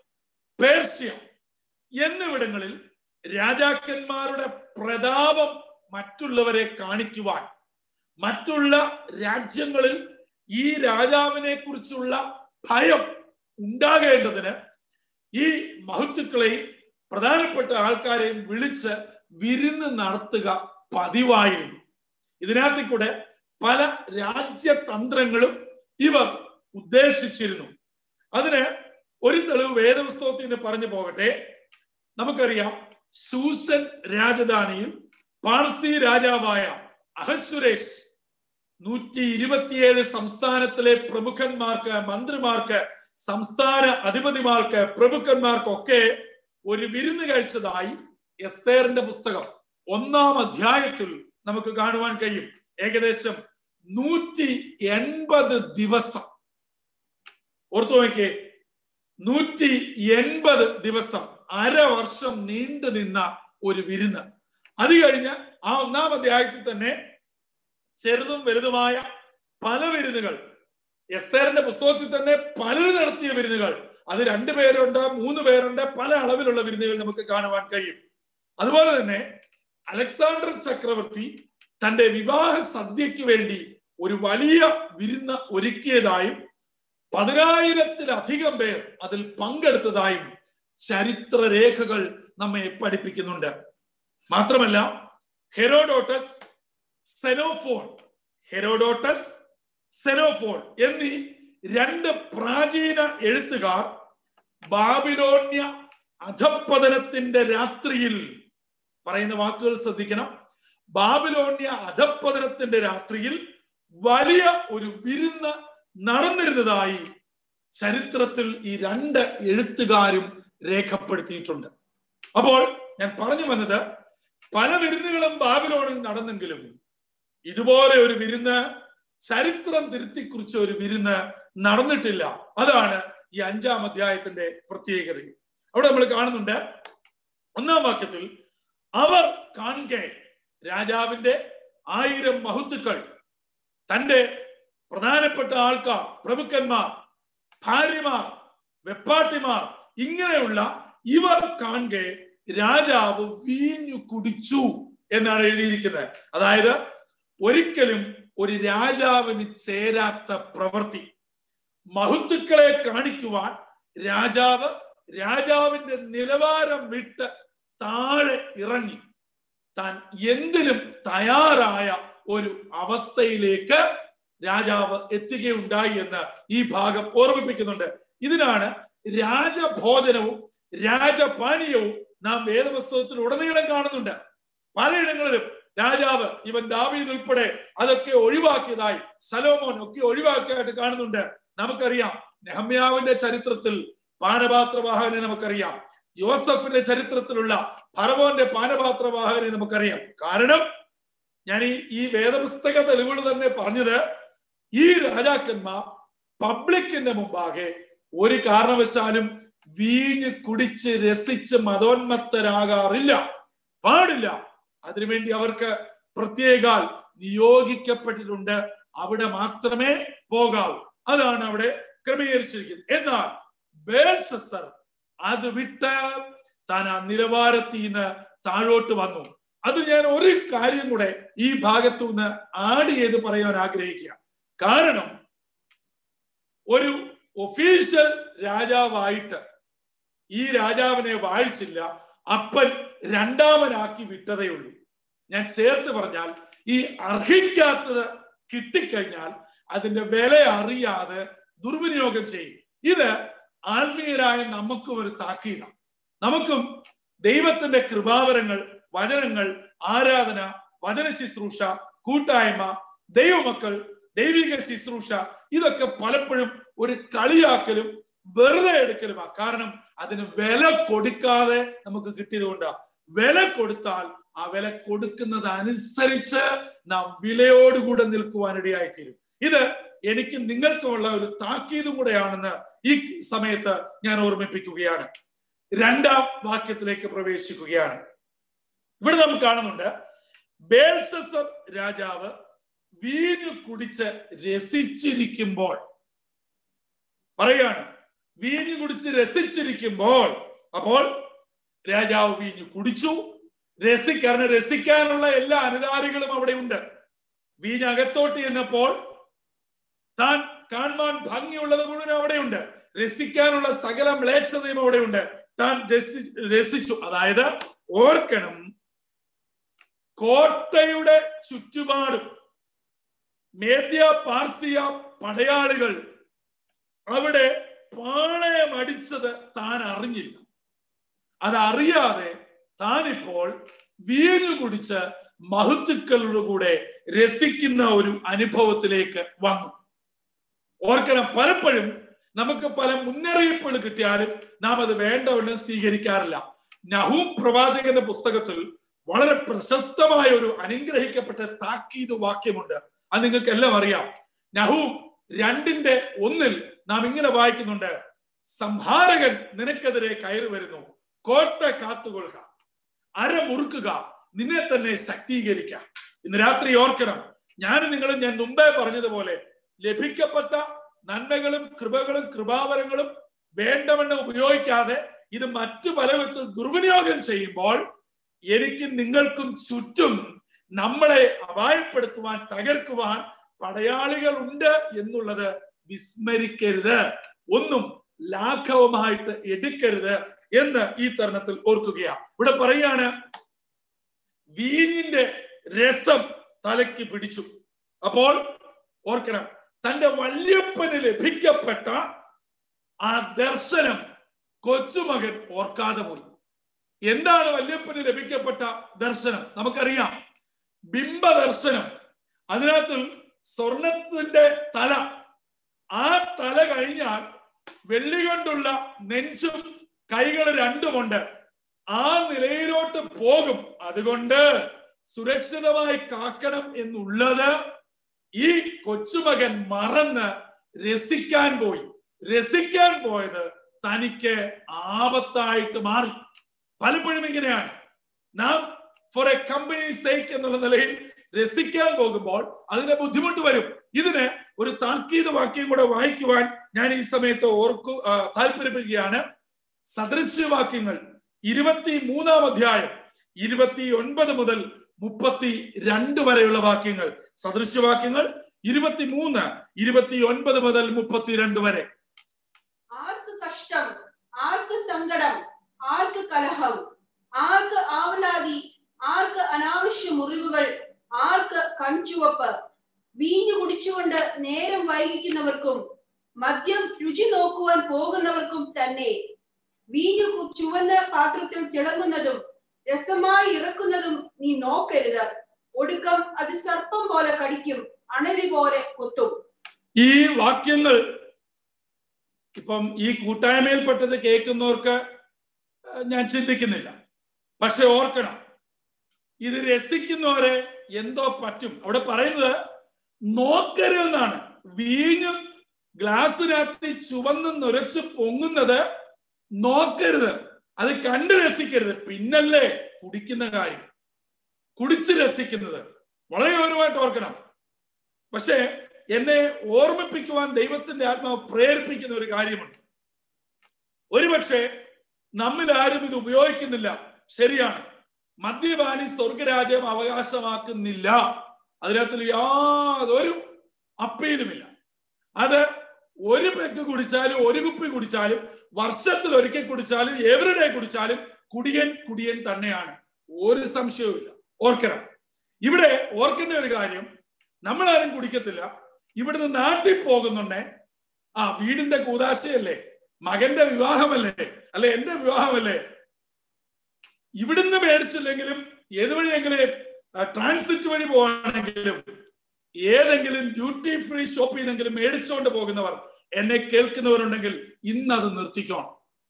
പേർഷ്യ എന്നിവിടങ്ങളിൽ രാജാക്കന്മാരുടെ പ്രതാപം മറ്റുള്ളവരെ കാണിക്കുവാൻ, മറ്റുള്ള രാജ്യങ്ങളിൽ ഈ രാജാവിനെ കുറിച്ചുള്ള ഭയം ഉണ്ടാകേണ്ടതിന് ഈ മഹത്തുക്കളെയും പ്രധാനപ്പെട്ട ആൾക്കാരെയും വിളിച്ച് വിരുന്ന് നടത്തുക പതിവായിരുന്നു. ഇതിനകത്ത് കൂടെ പല രാജ്യതന്ത്രങ്ങളും ഇവർ ഉദ്ദേശിച്ചിരുന്നു. അതിന് ഒരു തെളിവ് വേദപുസ്തകത്തിൽ നിന്ന് പറഞ്ഞു പോകട്ടെ. നമുക്കറിയാം, ശൂഷൻ രാജധാനിയിൽ പാർസി രാജാവായ അഹശ്വേരോശ് നൂറ്റി ഇരുപത്തിയേഴ് സംസ്ഥാനത്തിലെ പ്രമുഖന്മാർക്ക്, മന്ത്രിമാർക്ക്, സംസ്ഥാന അധിപതിമാർക്ക്, പ്രഭുക്കന്മാർക്കൊക്കെ ഒരു വിരുന്ന് കഴിച്ചതായി എസ്തേറിന്റെ പുസ്തകം ഒന്നാം അധ്യായത്തിൽ നമുക്ക് കാണുവാൻ കഴിയും. ഏകദേശം നൂറ്റി എൺപത് ദിവസം ഓർത്തു നോക്കിയേ, നൂറ്റി എൺപത് ദിവസം, അരവർഷം നീണ്ടു നിന്ന ഒരു വിരുന്ന്. അത് കഴിഞ്ഞ് ആ ഒന്നാം അധ്യായത്തിൽ തന്നെ ചെറുതും വലുതുമായ പല വിരുന്നുകൾ, എസ്തേറിന്റെ പുസ്തകത്തിൽ തന്നെ പലരും നടത്തിയ വിരുന്നുകൾ, അത് രണ്ടു പേരുണ്ട്, മൂന്ന് പേരുണ്ട്, പല അളവിലുള്ള വിരുന്നുകൾ നമുക്ക് കാണുവാൻ കഴിയും. അതുപോലെ തന്നെ അലക്സാണ്ടർ ചക്രവർത്തി തന്റെ വിവാഹ സദ്യക്ക് വേണ്ടി ഒരു വലിയ വിരുന്ന് ഒരുക്കിയതായും പതിനായിരത്തിലധികം പേർ അതിൽ പങ്കെടുത്തതായും ചരിത്രരേഖകൾ നമ്മെ പഠിപ്പിക്കുന്നുണ്ട്. മാത്രമല്ല, ഹെരോഡോട്ടസ്, സെനോഫോൺ ഹെരോഡോട്ടസ് സെനോഫോൺ എന്നീ രണ്ട് പ്രാചീന എഴുത്തുകാർ ബാബിലോണ്യ അധപ്പതനത്തിന്റെ രാത്രിയിൽ, പറയുന്ന വാക്കുകൾ ശ്രദ്ധിക്കണം, ബാബിലോണ്യ അധപ്പതനത്തിന്റെ രാത്രിയിൽ വലിയ ഒരു വിരുന്ന് നടന്നിരുന്നതായി ചരിത്രത്തിൽ ഈ രണ്ട് എഴുത്തുകാരും രേഖപ്പെടുത്തിയിട്ടുണ്ട്. അപ്പോൾ ഞാൻ പറഞ്ഞു വന്നത്, പല വിരുന്നുകളും ബാബിലോണിൽ നടന്നെങ്കിലും ഇതുപോലെ ഒരു വിരുന്ന്, ചരിത്രം തിരുത്തിക്കുറിച്ച ഒരു വിരുന്ന് നടന്നിട്ടില്ല. അതാണ് ഈ അഞ്ചാം അധ്യായത്തിന്റെ പ്രത്യേകത. അവിടെ നമ്മൾ കാണുന്നുണ്ട്, ഒന്നാം വാക്യത്തിൽ, അവർ കാണെ രാജാവിന്റെ ആയിരം മഹത്തുക്കൾ, തന്റെ പ്രധാനപ്പെട്ട ആൾക്കാർ, പ്രഭുക്കന്മാർ, ഭാര്യമാർ, വെപ്പാട്ടിമാർ, ഇങ്ങനെയുള്ള ഇവർ കാണെ രാജാവ് വീഞ്ഞു കുടിച്ചു എന്നാണ് എഴുതിയിരിക്കുന്നത്. അതായത് ഒരിക്കലും ഒരു രാജാവിന് ചേരാത്ത പ്രവൃത്തി. മഹത്തുക്കളെ കാണിക്കുവാൻ രാജാവ് രാജാവിന്റെ നിലവാരം വിട്ട് താഴെ ഇറങ്ങി താൻ എന്തിനും തയ്യാറായ ഒരു അവസ്ഥയിലേക്ക് രാജാവ് എത്തുകയുണ്ടായി എന്ന് ഈ ഭാഗം ഓർമ്മിപ്പിക്കുന്നുണ്ട്. ഇതിനാണ് രാജഭോജനവും രാജപാനീയവും നാം വേദപുസ്തകത്തിൽ ഉടനീളം കാണുന്നുണ്ട്. പലയിടങ്ങളിലും രാജാവ്, ഇവൻ ദാവീദ് ഉൾപ്പെടെ അതൊക്കെ ഒഴിവാക്കിയതായി, ശലോമോൻ ഒക്കെ ഒഴിവാക്കിയതായിട്ട് കാണുന്നുണ്ട്. നമുക്കറിയാം, നെഹമ്യാവിന്റെ ചരിത്രത്തിൽ പാനപാത്രവാഹകനെ നമുക്കറിയാം. യോസഫിന്റെ ചരിത്രത്തിലുള്ള ഫറവോന്റെ പാനപാത്രവാഹകനെ നമുക്കറിയാം. കാരണം ഞാൻ ഈ ഈ വേദപുസ്തക തെളിവുകൾ തന്നെ പറഞ്ഞത്, ഈ രാജാക്കന്മാർ പബ്ലിക്കിന്റെ മുമ്പാകെ ഒരു കാരണവശാലും വീഞ്ഞ് കുടിച്ച് രസിച്ച് മതോന്മത്തരാകാറില്ല, പാടില്ല. അതിനുവേണ്ടി അവർക്ക് പ്രത്യേകാൽ നിയോഗിക്കപ്പെട്ടിട്ടുണ്ട്. അവിടെ മാത്രമേ പോകാവൂ. അതാണ് അവിടെ ക്രമീകരിച്ചിരിക്കുന്നത്. എന്നാൽ ബേൽശസ്സർ അത് വിട്ട് താൻ ആ നിലവാരത്തിൽ നിന്ന് താഴോട്ട് വന്നു. അത് ഞാൻ ഒരു കാര്യം കൂടെ ഈ ഭാഗത്തു നിന്ന് ആഡ് ചെയ്ത് പറയാൻ ആഗ്രഹിക്കുക. കാരണം ഒരു ഒഫീഷ്യൽ രാജാവായിട്ട് ഈ രാജാവിനെ വാഴിച്ചില്ല, അപ്പൻ രണ്ടാമനാക്കി വിട്ടതേ ഉള്ളൂ. ഞാൻ ചേർത്ത് പറഞ്ഞാൽ, ഈ അർഹിക്കാത്തത് കിട്ടിക്കഴിഞ്ഞാൽ അതിന്റെ വില അറിയാതെ ദുർവിനിയോഗം ചെയ്യും. ഇത് ആത്മീയരായ നമുക്കും ഒരു താക്കീതാണ്. നമുക്കും ദൈവത്തിന്റെ കൃപാവരങ്ങൾ, വചനങ്ങൾ, ആരാധന, വചന ശുശ്രൂഷ, കൂട്ടായ്മ, ദൈവമക്കൾ, ദൈവിക ശുശ്രൂഷ, ഇതൊക്കെ പലപ്പോഴും ഒരു കളിയാക്കലും വെറുതെ എടുക്കലുമാണ്. കാരണം അതിന് വില കൊടുക്കാതെ നമുക്ക് കിട്ടിയത് കൊണ്ടാണ്. വില കൊടുത്താൽ ആ വില കൊടുക്കുന്നത് അനുസരിച്ച് നാം വിലയോടുകൂടെ നിൽക്കുവാനിടയായിത്തീരും. ഇത് എനിക്ക് നിങ്ങൾക്കുമുള്ള ഒരു താക്കീതും കൂടെയാണെന്ന് ഈ സമയത്ത് ഞാൻ ഓർമ്മിപ്പിക്കുകയാണ്. രണ്ടാം വാക്യത്തിലേക്ക് പ്രവേശിക്കുകയാണ്. ഇവിടെ നാം കാണുന്നുണ്ട്, ബേൽശസ്സർ രാജാവ് വീഞ്ഞു കുടിച്ച് രസിച്ചിരിക്കുമ്പോൾ, പറയാണ് വീഞ്ഞു കുടിച്ച് രസിച്ചിരിക്കുമ്പോൾ, അപ്പോൾ രാജാവ് വീഞ്ഞു കുടിച്ചു. രസിക്കാൻ രസിക്കാനുള്ള എല്ലാ അനുധാരികളും അവിടെ ഉണ്ട്. വീഞ്ഞ് അകത്തോട്ട് ചെന്നപ്പോൾ താൻ കാണുവാൻ ഭംഗിയുള്ളത് മുഴുവൻ അവിടെയുണ്ട്. രസിക്കാനുള്ള സകല മ്ലേച്ഛതയും അവിടെയുണ്ട്. താൻ രസി രസിച്ചു അതായത് ഓർക്കണം, കോട്ടയുടെ ചുറ്റുപാടും മേദ്യ പാർസിയ പടയാളികൾ അവിടെ പാളയമടിച്ചത് താൻ അറിഞ്ഞില്ല. അതറിയാതെ താനിപ്പോൾ വീഞ്ഞു കുടിച്ച് മഹത്തുക്കളുടെ കൂടെ രസിക്കുന്ന ഒരു അനുഭവത്തിലേക്ക് വന്നു. ഓർക്കണം, പലപ്പോഴും നമുക്ക് പല മുന്നറിയിപ്പുകൾ കിട്ടിയാലും നാം അത് വേണ്ടവണ്ണം സ്വീകരിക്കാറില്ല. നഹൂം പ്രവാചകന്റെ പുസ്തകത്തിൽ വളരെ പ്രശസ്തമായ ഒരു അനുഗ്രഹിക്കപ്പെട്ട താക്കീത് വാക്യമുണ്ട്. അത് നിങ്ങൾക്ക് എല്ലാം അറിയാം. നഹൂം രണ്ടിന്റെ ഒന്നിൽ നാം ഇങ്ങനെ വായിക്കുന്നുണ്ട്, സംഹാരകൻ നിനക്കെതിരെ കയറി വരുന്നു, കോട്ട കാത്തുകൊള്ളുക, അരമുറുക്കുക, നിന്നെ തന്നെ ശക്തീകരിക്കുക. ഇന്ന് രാത്രി ഓർക്കണം, ഞാനും നിങ്ങളും ഞാൻ മുമ്പേ പറഞ്ഞതുപോലെ ലഭിക്കപ്പെട്ട നന്മകളും കൃപകളും കൃപാവരങ്ങളും വേണ്ടവണ്ണം ഉപയോഗിക്കാതെ ഇത് മറ്റു പല വിധത്തിൽ ദുർവിനിയോഗം ചെയ്യുമ്പോൾ എനിക്ക് നിങ്ങൾക്കും ചുറ്റും നമ്മളെ അപായപ്പെടുത്തുവാൻ, തകർക്കുവാൻ പടയാളികൾ ഉണ്ട് എന്നുള്ളത് വിസ്മരിക്കരുത്. ഒന്നും ലാഘവമായിട്ട് എടുക്കരുത് എന്ന് ഈ തരുണത്തിൽ ഓർക്കുകയാണ്. ഇവിടെ പറയാണ്, വീഞ്ഞിന്റെ രസം തലയ്ക്ക് പിടിച്ചു. അപ്പോൾ ഓർക്കണം, തന്റെ വല്യപ്പന് ലഭിക്കപ്പെട്ട ആ ദർശനം കൊച്ചുമകൻ ഓർക്കാതെ പോയി. എന്താണ് വല്യപ്പന് ലഭിക്കപ്പെട്ട ദർശനം? നമുക്കറിയാം, ബിംബ ദർശനം. അതിനകത്ത് സ്വർണത്തിന്റെ തല, ആ തല കഴിഞ്ഞാൽ വെള്ളി കൊണ്ടുള്ള നെഞ്ചും കൈകൾ രണ്ടുമുണ്ട്. ആ നിലയിലോട്ട് പോകും. അതുകൊണ്ട് സുരക്ഷിതമായി കാക്കണം എന്നുള്ളത് ഈ കൊച്ചുമകൻ മറന്ന് രസിക്കാൻ പോയി. രസിക്കാൻ പോയത് തനിക്ക് ആപത്തായിട്ട് മാറി. പലപ്പോഴും ഇങ്ങനെയാണ്, നാം ഫോർ എ കമ്പനി സേക്ക് എന്നുള്ള നിലയിൽ രസിക്കാൻ പോകുമ്പോൾ അതിന് ബുദ്ധിമുട്ട് വരും. ഇതിന് ഒരു താക്കീത് വാക്യം കൂടെ വായിക്കുവാൻ ഞാൻ ഈ സമയത്ത് ഓർക്കു താല്പര്യപ്പെടുകയാണ്. സദൃശ്യവാക്യങ്ങൾ ഇരുപത്തി മൂന്നാം അധ്യായം ഇരുപത്തി ഒൻപത് മുതൽ മുപ്പത്തി രണ്ട് വരെയുള്ള വാക്യങ്ങൾ. സദൃശ്യവാക്യങ്ങൾ ഇരുപത്തി മൂന്ന് ഇരുപത്തി ഒൻപത് മുതൽ മുപ്പത്തിരണ്ട് വരെ. ആർക്ക് കഷ്ടം, ആർക്ക് സങ്കടം, ആർക്ക് കലഹം, ആർക്ക് ആവലാതി, ആർക്ക് അനാവശ്യ മുറിവുകൾ, ആർക്ക് കൺചുവപ്പ്, വീഞ്ഞു കുടിച്ചുകൊണ്ട് നേരം വൈകിക്കുന്നവർക്കും മദ്യം രുചി നോക്കുവാൻ പോകുന്നവർക്കും തന്നെ. വീഞ്ഞു ചുവന്ന പാത്രത്തിൽ തിളങ്ങുന്നതും രസമായി ഇറക്കുന്നതും നീ നോക്കരുത്. ഒടുക്കം അത് സർപ്പം പോലെ കടിക്കും, അണലി പോലെ കൊത്തും. ഈ വാക്യങ്ങൾ ഇപ്പം ഈ കൂട്ടായ്മയിൽപ്പെട്ടത് കേൾക്കുന്നവർക്ക് ഞാൻ ചിന്തിക്കുന്നില്ല. പക്ഷെ ഓർക്കണം, ഇത് രസിക്കുന്നവരെ എന്തോ പറ്റും. അവിടെ പറയുന്നത് നോക്കരുതെന്നാണ്. വീഞ്ഞ് ഗ്ലാസ്സിനകത്ത് ചുവന്ന് നുരച്ച് പൊങ്ങുന്നത് നോക്കരുത്, അത് കണ്ട് രസിക്കരുത്. പിന്നല്ലേ കുടിക്കുന്ന കാര്യം, കുടിച്ച് രസിക്കുന്നത്. വളരെ ഗൗരവമായിട്ട് ഓർക്കണം. പക്ഷെ എന്നെ ഓർമ്മിപ്പിക്കുവാൻ ദൈവത്തിന്റെ ആത്മാവ് പ്രേരിപ്പിക്കുന്ന ഒരു കാര്യമുണ്ട്. ഒരുപക്ഷെ നമ്മിൽ ആരും ഇത് ഉപയോഗിക്കുന്നില്ല, ശരിയാണ്. മദ്യപാനി സ്വർഗരാജ്യം അവകാശമാക്കുന്നില്ല, അതിനകത്ത് യാതൊരു അപ്പീലുമില്ല. അത് ഒരു പെഗ് കുടിച്ചാലും ഒരു കുപ്പി കുടിച്ചാലും വർഷത്തിൽ ഒരിക്കൽ കുടിച്ചാലും എവരുടെ കുടിച്ചാലും കുടിയൻ കുടിയൻ തന്നെയാണ്, ഒരു സംശയവുമില്ല. ഓർക്കണം, ഇവിടെ ഓർക്കേണ്ട ഒരു കാര്യം, നമ്മളാരും കുടിക്കത്തില്ല. ഇവിടുന്ന് നാട്ടിൽ പോകുന്നുണ്ടേ, ആ വീടിന്റെ കൂതാശയല്ലേ, മകന്റെ വിവാഹമല്ലേ, അല്ലെ എന്റെ വിവാഹമല്ലേ, ഇവിടുന്ന് മേടിച്ചില്ലെങ്കിലും ഏതുവഴിയെങ്കിലും ട്രാൻസിറ്റ് വഴി പോവാണെങ്കിലും ഏതെങ്കിലും ഡ്യൂട്ടി ഫ്രീ ഷോപ്പിൽ നിന്നെങ്കിലും മേടിച്ചുകൊണ്ട് പോകുന്നവർ എന്നെ കേൾക്കുന്നവരുണ്ടെങ്കിൽ ഇന്ന് അത് നിർത്തിക്കണം,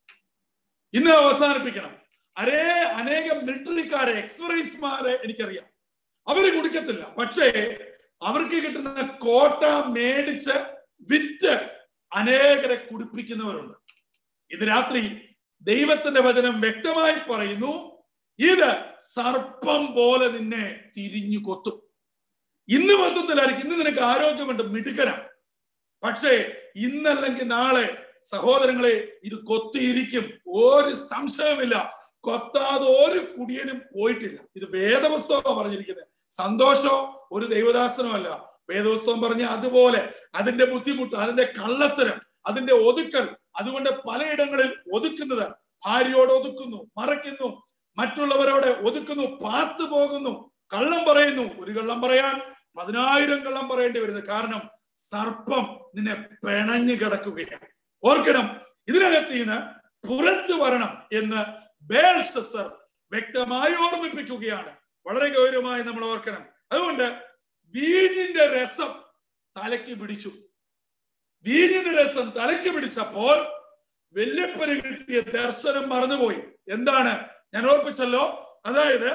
ഇന്ന് അവസാനിപ്പിക്കണം. അരേ അനേകം മിലിറ്ററിക്കാരെ, എക്സ്പ്രൈസ്മാരെ എനിക്കറിയാം, അവര് കുടിക്കത്തില്ല. പക്ഷേ അവർക്ക് കിട്ടുന്ന കോട്ട മേടിച്ച് വിറ്റ് അനേകരെ കുടിപ്പിക്കുന്നവരുണ്ട്. ഇത് രാത്രി ദൈവത്തിന്റെ വചനം വ്യക്തമായി പറയുന്നു, ഇത് സർപ്പം പോലെ നിന്നെ തിരിഞ്ഞു കൊത്തും. ഇന്ന് മൊത്തത്തിലായിരിക്കും, ഇന്ന് നിനക്ക് ആരോഗ്യമുണ്ട്, മിടുക്കനാണ്. പക്ഷേ ഇന്നല്ലെങ്കിൽ നാളെ സഹോദരങ്ങളെ ഇത് കൊത്തിയിരിക്കും, ഒരു സംശയമില്ല. കൊത്താതെ ഒരു കുടിയനും പോയിട്ടില്ല. ഇത് വേദപുസ്തകമാണ് പറഞ്ഞിരിക്കുന്നത്, സന്തോഷോ ഒരു ദൈവദാസനോ അല്ല. വേദപുസ്തകം പറഞ്ഞ അതുപോലെ അതിന്റെ ബുദ്ധിമുട്ട്, അതിന്റെ കള്ളത്തരം, അതിന്റെ ഒതുക്കൽ, അതുകൊണ്ട് പലയിടങ്ങളിൽ ഒതുക്കുന്നത്, ഭാര്യയോട് ഒതുക്കുന്നു, മറയ്ക്കുന്നു, മറ്റുള്ളവരോട് ഒതുക്കുന്നു, പാത്തു പോകുന്നു, കള്ളം പറയുന്നു. ഒരു കള്ളം പറയാൻ പതിനായിരം കള്ളം പറയേണ്ടി വരുന്നത്. കാരണം സർപ്പം നിന്നെ പിണഞ്ഞു കിടക്കുകയാണ്. ഓർക്കണം, ഇതിനകത്ത് നിന്ന് പുറത്തു വരണം എന്ന് ബേൽഷസ്സർ വ്യക്തമായി ഓർമ്മിപ്പിക്കുകയാണ്. വളരെ ഗൗരവമായി നമ്മൾ ഓർക്കണം. അതുകൊണ്ട് വീഞ്ഞിന്റെ രസം തലയ്ക്ക് പിടിച്ചു. വീഞ്ഞിന്റെ രസം തലയ്ക്ക് പിടിച്ചപ്പോൾ വല്യപ്പന് കിട്ടിയ ദർശനം മറന്നുപോയി. എന്താണ്? ഞാൻ ഓർപ്പിച്ചല്ലോ, അതായത്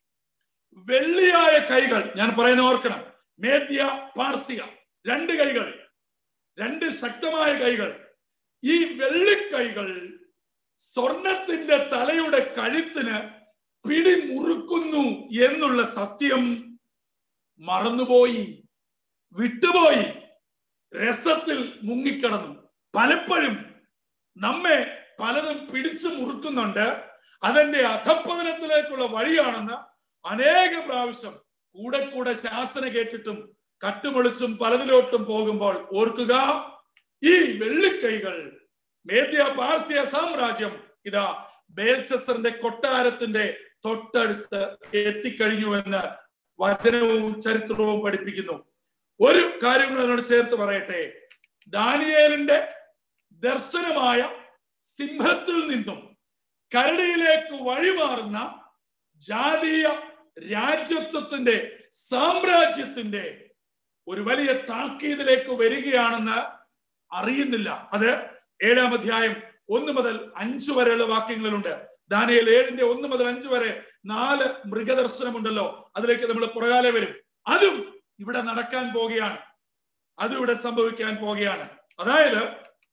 വെള്ളിയായ കൈകൾ, ഞാൻ പറയുന്ന ഓർക്കണം, മേദ്യ പാർസിക, രണ്ട് കൈകൾ, രണ്ട് ശക്തമായ കൈകൾ. ഈ വെള്ളിക്കൈകൾ സ്വർണത്തിന്റെ തലയുടെ കഴുത്തിന് പിടിമുറുക്കുന്നു എന്നുള്ള സത്യം മറന്നുപോയി, വിട്ടുപോയി, രസത്തിൽ മുങ്ങിക്കിടന്നു. പലപ്പോഴും നമ്മെ പലതും പിടിച്ചു മുറുക്കുന്നുണ്ട്. അതിന്റെ അധപ്പതനത്തിലേക്കുള്ള വഴിയാണെന്ന് അനേക പ്രാവശ്യം കൂടെ കൂടെ ശാസന കേട്ടിട്ടും കട്ടുമൊളിച്ചും പലതിലോട്ടും പോകുമ്പോൾ ഓർക്കുക, ഈ വെള്ളിക്കൈകൾ മേദ്യ പാർസ്യ സാമ്രാജ്യം ഇതാ ബേൽഷസ്സറിന്റെ കൊട്ടാരത്തിന്റെ തൊട്ടടുത്ത് എത്തിക്കഴിഞ്ഞുവെന്ന് വചനവും ചരിത്രവും പഠിപ്പിക്കുന്നു. ഒരു കാര്യം കൂടെ അതിനോട് ചേർത്ത് പറയട്ടെ. ദാനിയേലിന്റെ ദർശനമായ സിംഹത്തിൽ നിന്നും കരടിയിലേക്ക് വഴിമാറുന്ന ജാതീയ രാജ്യത്വത്തിന്റെ സാമ്രാജ്യത്തിന്റെ ഒരു വലിയ താക്കീതിലേക്ക് വരികയാണെന്ന് അറിയുന്നില്ല. അത് ഏഴാം അധ്യായം ഒന്ന് മുതൽ അഞ്ചു വരെയുള്ള വാക്യങ്ങളിലുണ്ട്. ദാനിയേൽ ഏഴിന്റെ ഒന്ന് മുതൽ അഞ്ചു വരെ നാല് മൃഗദർശനമുണ്ടല്ലോ, അതിലേക്ക് നമ്മൾ പുറകാലെ വരും. അതും ഇവിടെ നടക്കാൻ പോകുകയാണ്, അതും ഇവിടെ സംഭവിക്കാൻ പോകുകയാണ്. അതായത്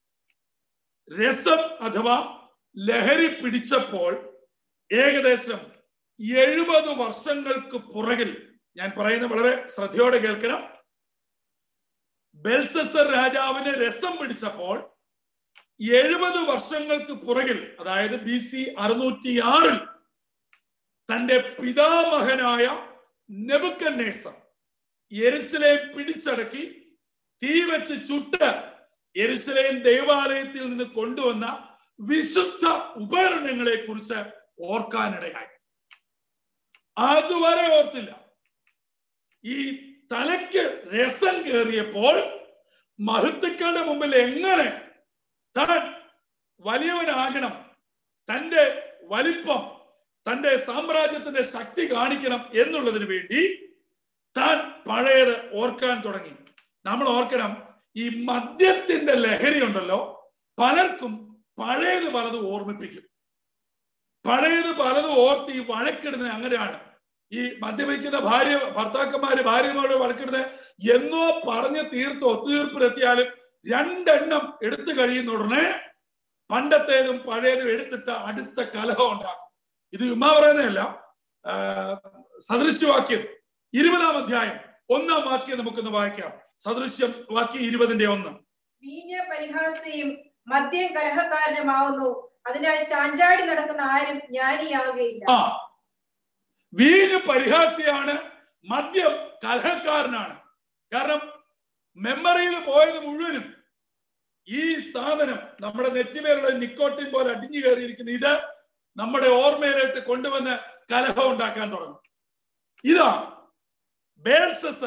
രസം അഥവാ ലഹരി പിടിച്ചപ്പോൾ ഏകദേശം എഴുപത് വർഷങ്ങൾക്ക് പുറകിൽ, ഞാൻ പറയുന്നത് വളരെ ശ്രദ്ധയോടെ കേൾക്കണം, ബെൽഷസ്സർ രാജാവിന് രസം പിടിച്ചപ്പോൾ എഴുപത് വർഷങ്ങൾക്ക് പുറകിൽ, അതായത് ബി സി അറുന്നൂറ്റി ആറിൽ തന്റെ പിതാമഹനായ നെബൂഖദ്നേസർ യെരുശലേം പിടിച്ചടക്കി തീ വെച്ച് ചുട്ട് യെരുശലേം ദേവാലയത്തിൽ നിന്ന് കൊണ്ടുവന്ന വിശുദ്ധ ഉപകരണങ്ങളെ കുറിച്ച് ഓർക്കാനിടയായി. അതുവരെ ഓർത്തില്ല. ഈ തലയ്ക്ക് രസം കയറിയപ്പോൾ മഹത്തുക്കളുടെ മുമ്പിൽ എങ്ങനെ താൻ വലിയവനാകണം, തന്റെ വലിപ്പം, തന്റെ സാമ്രാജ്യത്തിന്റെ ശക്തി കാണിക്കണം എന്നുള്ളതിന് വേണ്ടി താൻ പഴയത് ഓർക്കാൻ തുടങ്ങി. നമ്മൾ ഓർക്കണം, ഈ മദ്യത്തിന്റെ ലഹരി ഉണ്ടല്ലോ, പലർക്കും പഴയത് പലതും ഓർമ്മിപ്പിക്കും. പഴയത് പലതും ഓർത്ത് ഈ വഴക്കിടുന്നത് അങ്ങനെയാണ്. ഈ മദ്യപിക്കുന്ന ഭാര്യ ഭർത്താക്കന്മാര് ഭാര്യമാരോട് വഴക്കിടുന്നത് എന്നോ പറഞ്ഞ് തീർത്ത് ഒത്തുതീർപ്പിലെത്തിയാലും രണ്ടെണ്ണം എടുത്തു കഴിയുന്ന ഉടനെ പണ്ടത്തേതും പഴയതും എടുത്തിട്ട് അടുത്ത കലഹം ഉണ്ടാക്കും. ഇത് ഉമ്മ പറയുന്നതല്ല, സദൃശ്യവാക്യം ഇരുപതാം അധ്യായം ഒന്നാം വാക്യം നമുക്കൊന്ന് വായിക്കാം. സദൃശ്യം വാക്യം ഇരുപതിന്റെ ഒന്ന്. വീഞ്ഞ് പരിഹാസിയും മദ്യം കലഹക്കാരനുമാവുന്നു, അതിനാൽ ചാഞ്ചാടി നടക്കുന്ന ആരും ജ്ഞാനിയാവുകയില്ല. ആ, വീഞ്ഞ് പരിഹാസിയാണ്, മദ്യം കലഹക്കാരനാണ്. കാരണം മെമ്മറിയിൽ പോയത് മുഴുവനും ഈ സാധനം നമ്മുടെ നെറ്റിമേലുള്ള നിക്കോട്ടിൻ പോലെ അടിഞ്ഞു കയറിയിരിക്കുന്ന ഇത് നമ്മുടെ ഓർമ്മയിലേക്ക് കൊണ്ടുവന്ന് കലഹം ഉണ്ടാക്കാൻ തുടങ്ങും. ഇതാ ബേൽഷസ്സർ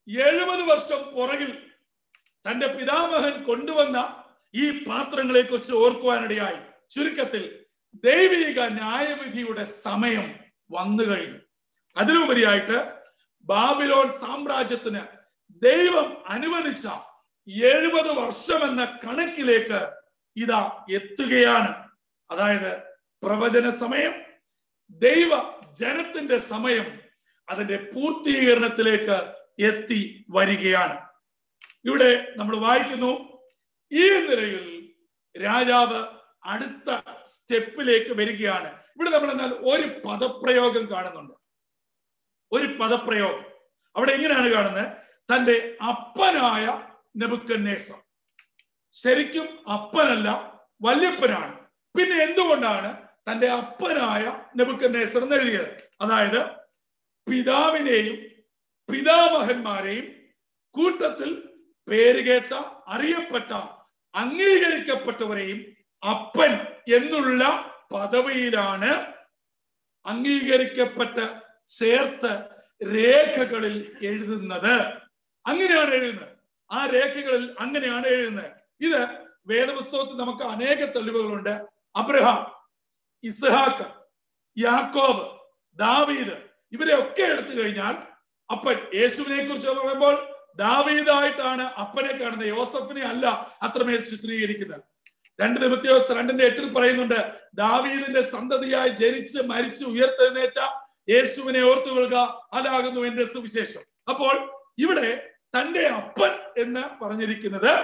എഴുപത് വർഷം പുറകിൽ തന്റെ പിതാമഹൻ കൊണ്ടുവന്ന ഈ പാത്രങ്ങളെ കുറിച്ച് ഓർക്കുവാനിടയായി. ചുരുക്കത്തിൽ ദൈവിക ന്യായവിധിയുടെ സമയം വന്നു കഴിഞ്ഞു. അതിലുപരിയായിട്ട് ബാബിലോൺ സാമ്രാജ്യത്തിന് ദൈവം അനുവദിച്ച എഴുപത് വർഷം എന്ന കണക്കിലേക്ക് ഇതാ എത്തുകയാണ്. അതായത് പ്രവചന സമയം, ദൈവ ജനത്തിന്റെ സമയം അതിന്റെ പൂർത്തീകരണത്തിലേക്ക് എത്തി വരികയാണ്. ഇവിടെ നമ്മൾ വായിക്കുന്നു, ഈ നിലയിൽ രാജാവ് അടുത്ത സ്റ്റെപ്പിലേക്ക് വരികയാണ്. ഇവിടെ നമ്മൾ എന്നാൽ ഒരു പദപ്രയോഗം കാണുന്നുണ്ട്. ഒരു പദപ്രയോഗം അവിടെ എങ്ങനെയാണ് കാണുന്നത്? തന്റെ അപ്പനായ നെബൂഖദ്നേസർ. ശരിക്കും അപ്പനല്ല, വല്യപ്പനാണ്. പിന്നെ എന്തുകൊണ്ടാണ് തന്റെ അപ്പനായ നെബൂഖദ്നേസർ എന്ന് എഴുതിയത്? അതായത് പിതാവിനെയും പിതാമഹന്മാരെയും കൂട്ടത്തിൽ പേരുകേട്ട, അറിയപ്പെട്ട, അംഗീകരിക്കപ്പെട്ടവരെയും അപ്പൻ എന്നുള്ള പദവിയിലാണ് അംഗീകരിക്കപ്പെട്ട ചേർത്ത് രേഖകളിൽ എഴുതുന്നത്. അങ്ങനെയാണ് എഴുതുന്നത്. ആ രേഖകളിൽ അങ്ങനെയാണ് എഴുതുന്നത്. ഇത് വേദപുസ്തകത്തിൽ നമുക്ക് അനേക തെളിവുകളുണ്ട്. അബ്രഹാം, ഇസ്ഹാക്ക്, യാക്കോബ്, ദാവീദ്, ഇവരെ ഒക്കെ എടുത്തു കഴിഞ്ഞാൽ അപ്പൻ, യേശുവിനെ കുറിച്ച് പറയുമ്പോൾ ദാവീദായിട്ടാണ് അപ്പനെ കാണുന്നത്, യോസഫിനെ അല്ല അത്രമേൽ ചിത്രീകരിക്കുന്നത്. രണ്ട് തിമോഥെയോസ് രണ്ടിന്റെ എട്ടിൽ പറയുന്നുണ്ട്, ദാവീദിന്റെ സന്തതിയായി ജനിച്ച് മരിച്ച് ഉയർത്തെഴുന്നേറ്റ യേശുവിനെ ഓർത്തുകൊള്ളുക, അതാകുന്നു എന്റെ സുവിശേഷം. അപ്പോൾ ഇവിടെ തന്റെ അപ്പൻ എന്ന് പറഞ്ഞിരിക്കുന്നത്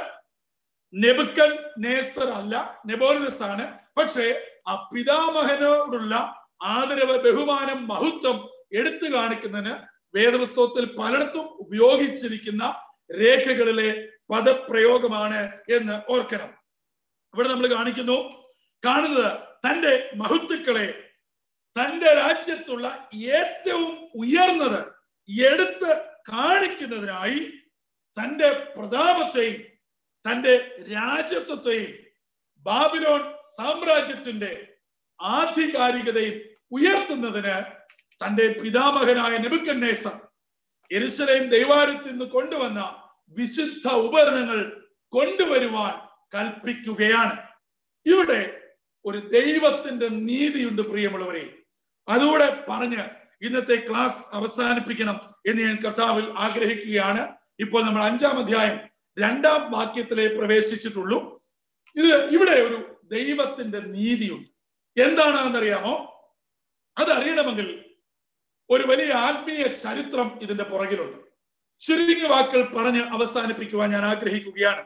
നെബൂഖദ്നേസർ അല്ല, നെബൂഖദ്നേസർ ആണ്. പക്ഷേ ആ പിതാമഹനോടുള്ള ആദരവ്, ബഹുമാനം, മഹത്വം എടുത്തു കാണിക്കുന്നതിന് വേദപുസ്തകത്തിൽ പലയിടത്തും ഉപയോഗിച്ചിരിക്കുന്ന രേഖകളിലെ പദപ്രയോഗമാണ് എന്ന് ഓർക്കണം. ഇവിടെ നമ്മൾ കാണിക്കുന്നു കാണുന്നത് തന്റെ മഹത്തുക്കളെ, തന്റെ രാജ്യത്തുള്ള ഏറ്റവും ഉയർന്നത് എടുത്ത് കാണിക്കുന്നതിനായി തന്റെ പ്രതാപത്തെയും തന്റെ രാജ്യത്വത്തെയും ബാബിലോൺ സാമ്രാജ്യത്തിന്റെ ആധികാരികതയും ഉയർത്തുന്നതിന് തന്റെ പിതാമഹനായ നെബൂഖദ്നേസർ യെരൂശലേം ദൈവാലയത്തിൽ നിന്ന് കൊണ്ടുവന്ന വിശുദ്ധ ഉപകരണങ്ങൾ കൊണ്ടുവരുവാൻ കൽപ്പിക്കുകയാണ്. ഇവിടെ ഒരു ദൈവത്തിന്റെ നീതിയുണ്ട് പ്രിയമുള്ളവരെ. അതുകൂടെ പറഞ്ഞ് ഇന്നത്തെ ക്ലാസ് അവസാനിപ്പിക്കണം എന്ന് ഞാൻ കർത്താവിൽ ആഗ്രഹിക്കുകയാണ്. ഇപ്പോൾ നമ്മൾ അഞ്ചാം അധ്യായം രണ്ടാം വാക്യത്തിലെ പ്രവേശിച്ചിട്ടുള്ളൂ. ഇത് ഇവിടെ ഒരു ദൈവത്തിന്റെ നീതിയുണ്ട്. എന്താണെന്നറിയാമോ? അതറിയണമെങ്കിൽ ഒരു വലിയ ആത്മീയ ചരിത്രം ഇതിന്റെ പുറകിലുണ്ട്. ചുരുങ്ങിയ വാക്കുകൾ പറഞ്ഞ് അവസാനിപ്പിക്കുവാൻ ഞാൻ ആഗ്രഹിക്കുകയാണ്.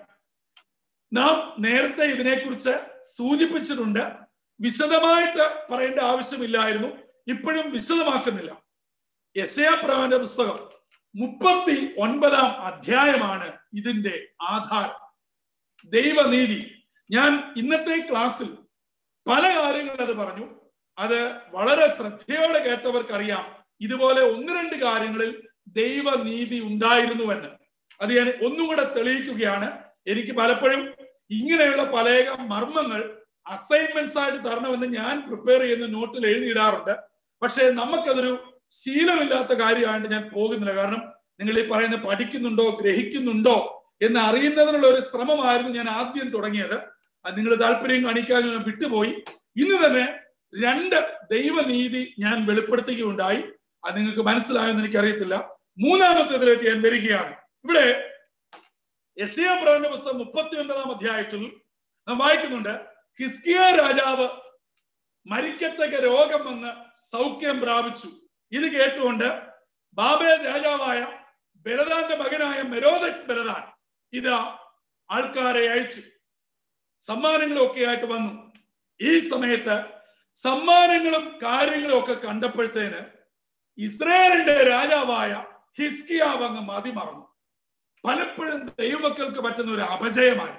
നാം നേരത്തെ ഇതിനെക്കുറിച്ച് സൂചിപ്പിച്ചിട്ടുണ്ട്. വിശദമായിട്ട് പറയേണ്ട ആവശ്യമില്ലായിരുന്നു, ഇപ്പോഴും വിശദമാക്കുന്നില്ല. യെശയ്യാ പ്രവാചകന്റെ പുസ്തകം മുപ്പത്തി ഒൻപതാം അധ്യായമാണ് ഇതിന്റെ ആധാരം. ദൈവനീതി. ഞാൻ ഇന്നത്തെ ക്ലാസ്സിൽ പല കാര്യങ്ങൾ അത് പറഞ്ഞു. അത് വളരെ ശ്രദ്ധയോടെ കേട്ടവർക്കറിയാം ഇതുപോലെ ഒന്ന് രണ്ട് കാര്യങ്ങളിൽ ദൈവനീതി ഉണ്ടായിരുന്നുവെന്ന്. അത് ഞാൻ ഒന്നും കൂടെ തെളിയിക്കുകയാണ്. എനിക്ക് പലപ്പോഴും ഇങ്ങനെയുള്ള പല മർമ്മങ്ങൾ അസൈൻമെന്റ്സ് ആയിട്ട് തരണമെന്ന് ഞാൻ പ്രിപ്പയർ ചെയ്യുന്ന നോട്ടിൽ എഴുതിയിടാറുണ്ട്. പക്ഷെ നമുക്കതൊരു ശീലമില്ലാത്ത കാര്യമായിട്ട് ഞാൻ പോകുന്നില്ല. കാരണം നിങ്ങൾ ഈ പറയുന്ന പഠിക്കുന്നുണ്ടോ ഗ്രഹിക്കുന്നുണ്ടോ എന്ന് അറിയുന്നതിനുള്ള ഒരു ശ്രമമായിരുന്നു ഞാൻ ആദ്യം തുടങ്ങിയത്. അത് നിങ്ങൾ താല്പര്യം കാണിക്കാതെ ഞാൻ വിട്ടുപോയി. ഇന്ന് തന്നെ രണ്ട് ദൈവനീതി ഞാൻ വെളിപ്പെടുത്തുകയുണ്ടായി. അത് നിങ്ങൾക്ക് മനസ്സിലായെന്ന് എനിക്കറിയത്തില്ല. മൂന്നാമത്തേതിലേക്ക് ഞാൻ വരികയാണ്. ഇവിടെ യെശയ്യാ പ്രവചന പുസ്തകം മുപ്പത്തി ഒൻപതാം അധ്യായത്തിൽ നാം വായിക്കുന്നുണ്ട്, ഹിസ്കിയാ രാജാവ് മരിക്കത്തക്ക രോഗം വന്ന് സൗഖ്യം പ്രാപിച്ചു. ഇത് കേട്ടുകൊണ്ട് ബാബേൽ രാജാവായ ബലദാന്റെ മകനായ മെരോദക് ബലദാൻ ഇതാ ആൾക്കാരെ അയച്ചു, സമ്മാനങ്ങളും ഒക്കെ ആയിട്ട് വന്നു. ഈ സമയത്ത് സമ്മാനങ്ങളും കാര്യങ്ങളും ഒക്കെ കണ്ടപ്പോഴത്തേന് ഇസ്രായേലിന്റെ രാജാവായ ഹിസ്കിയാവ് അങ്ങ് മതിമറന്നു. പലപ്പോഴും ദൈവമക്കൾക്ക് പറ്റുന്ന ഒരു അപജയമായിരുന്നു.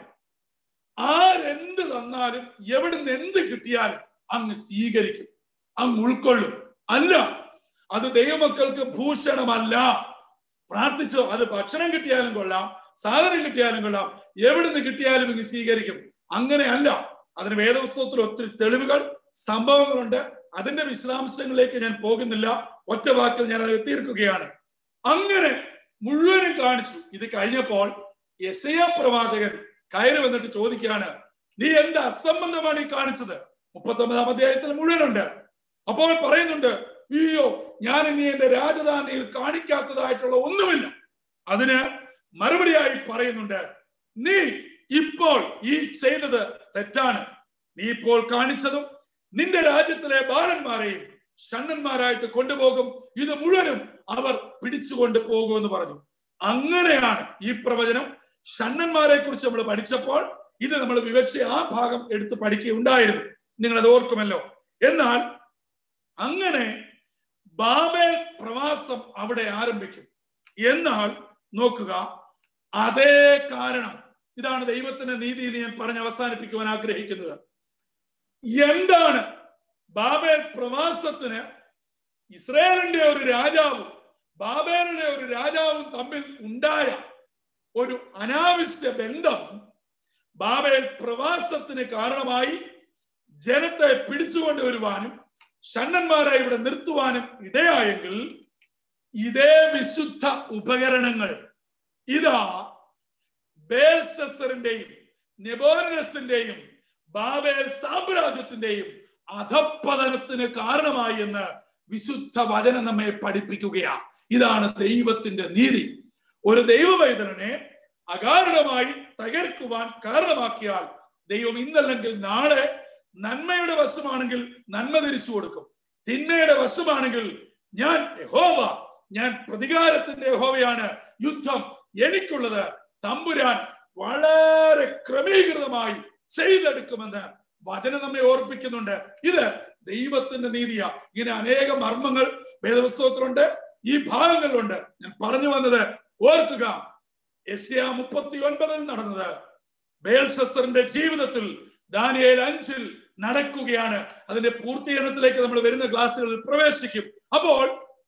ആരെന്ത് തന്നാലും എവിടുന്ന് എന്ത് കിട്ടിയാലും അങ്ങ് സ്വീകരിക്കും, അങ്ങ് ഉൾക്കൊള്ളും. അല്ല, അത് ദൈവമക്കൾക്ക് ഭൂഷണമല്ല. പ്രാർത്ഥിച്ചോ, അത് ഭക്ഷണം കിട്ടിയാലും കൊള്ളാം, സാധനം കിട്ടിയാലും കൊള്ളാം, എവിടുന്ന് കിട്ടിയാലും ഇങ്ങ് സ്വീകരിക്കും. അങ്ങനെയല്ല. അതിന് വേദപുസ്തകത്തിൽ ഒത്തിരി തെളിവുകൾ, സംഭവങ്ങളുണ്ട്. അതിന്റെ വിശദാംശങ്ങളിലേക്ക് ഞാൻ പോകുന്നില്ല. ഒറ്റ വാക്കിൽ ഞാൻ അത് തീർക്കുകയാണ്. അങ്ങനെ മുഴുവനും കാണിച്ചു. ഇത് കഴിഞ്ഞപ്പോൾ യെശയ്യാ പ്രവാചകൻ കയറി വന്നിട്ട് ചോദിക്കുകയാണ്, നീ എന്ത് അസംബന്ധമാണ് ഈ കാണിച്ചത്? മുപ്പത്തി ഒമ്പതാം അധ്യായത്തിൽ മുഴുവനുണ്ട്. അപ്പോൾ പറയുന്നുണ്ട്, അയ്യോ, ഞാൻ ഇനി എന്റെ രാജധാനിയിൽ കാണിക്കാത്തതായിട്ടുള്ള ഒന്നുമില്ല. അതിന് മറുപടിയായി പറയുന്നുണ്ട്, നീ ഇപ്പോൾ ഈ ചെയ്തത് തെറ്റാണ്. നീ ഇപ്പോൾ കാണിച്ചതും നിന്റെ രാജ്യത്തിലെ ബാലന്മാരെയും ഷണ്ണന്മാരായിട്ട് കൊണ്ടുപോകും, ഇത് മുഴുവനും അവർ പിടിച്ചുകൊണ്ട് പോകുമെന്ന് പറഞ്ഞു. അങ്ങനെയാണ് ഈ പ്രവചനം. ഷണ്ണന്മാരെ കുറിച്ച് നമ്മൾ പഠിച്ചപ്പോൾ ഇത് നമ്മൾ വിവക്ഷ ആ ഭാഗം എടുത്ത് പഠിക്കുകയുണ്ടായിരുന്നു, നിങ്ങൾ അത് ഓർക്കുമല്ലോ. എന്നാൽ അങ്ങനെ ബാബേൽ പ്രവാസം അവിടെ ആരംഭിക്കും. എന്നാൽ നോക്കുക, അതേ കാരണം, ഇതാണ് ദൈവത്തിന്റെ നീതി എന്ന് ഞാൻ പറഞ്ഞ് അവസാനിപ്പിക്കുവാൻ ആഗ്രഹിക്കുന്നത്. എന്താണ് ബാബേൽ പ്രവാസത്തിന് ഇസ്രായേലിന്റെ ഒരു രാജാവും ബാബേലിന്റെ ഒരു രാജാവും തമ്മിൽ ഉണ്ടായ ഒരു അനാവശ്യ ബന്ധം ബാബേൽ പ്രവാസത്തിന് കാരണമായി ജനത്തെ പിടിച്ചുകൊണ്ടുവരുവാനും ഷണ്ണന്മാരെ ഇവിടെ നിർത്തുവാനും ഇടയായെങ്കിൽ ഇതേ വിശുദ്ധ ഉപകരണങ്ങൾ ഇതാ ബേൽശസ്സറിന്റെയും നെബൂഖദ്നേസറിന്റെയും ബാബേൽ സാമ്രാജ്യത്തിന്റെയും അധപ്പതനത്തിന് കാരണമായി എന്ന് വിശുദ്ധ വചനം നമ്മെ പഠിപ്പിക്കുകയാണ്. ഇതാണ് ദൈവത്തിന്റെ നീതി. ഒരു ദൈവവൈതരനെ അകാരണമായി തകർക്കുവാൻ കാരണമാക്കിയാൽ ദൈവം ഇന്നല്ലെങ്കിൽ നാളെ നന്മയുടെ വശമാണെങ്കിൽ നന്മ തിരിച്ചു കൊടുക്കും, തിന്മയുടെ വശമാണെങ്കിൽ ഞാൻ യഹോവ, ഞാൻ പ്രതികാരത്തിന്റെ യഹോവയാണ്, യുദ്ധം എനിക്കുള്ളത്, തമ്പുരാൻ വളരെ ക്രമീകൃതമായി ചെയ്തെടുക്കുമെന്ന് വചനം നമ്മെ ഓർപ്പിക്കുന്നുണ്ട്. ഇത് ദൈവത്തിന്റെ നീതിയാ. ഇങ്ങനെ അനേക മർമ്മങ്ങൾ വേദപുസ്തകത്തിലുണ്ട്, ഈ ഭാഗങ്ങളിലുണ്ട്. ഞാൻ പറഞ്ഞു വന്നത് ഓർക്കുക, യെശയ്യാ മുപ്പത്തി ഒൻപതിൽ നടന്നത് ബേൽശസ്സറിന്റെ ജീവിതത്തിൽ ദാനിയേൽ അഞ്ചിൽ നടക്കുകയാണ്. അതിന്റെ പൂർത്തീകരണത്തിലേക്ക് നമ്മൾ വരുന്ന ക്ലാസ്സുകളിൽ പ്രവേശിക്കും. അപ്പോൾ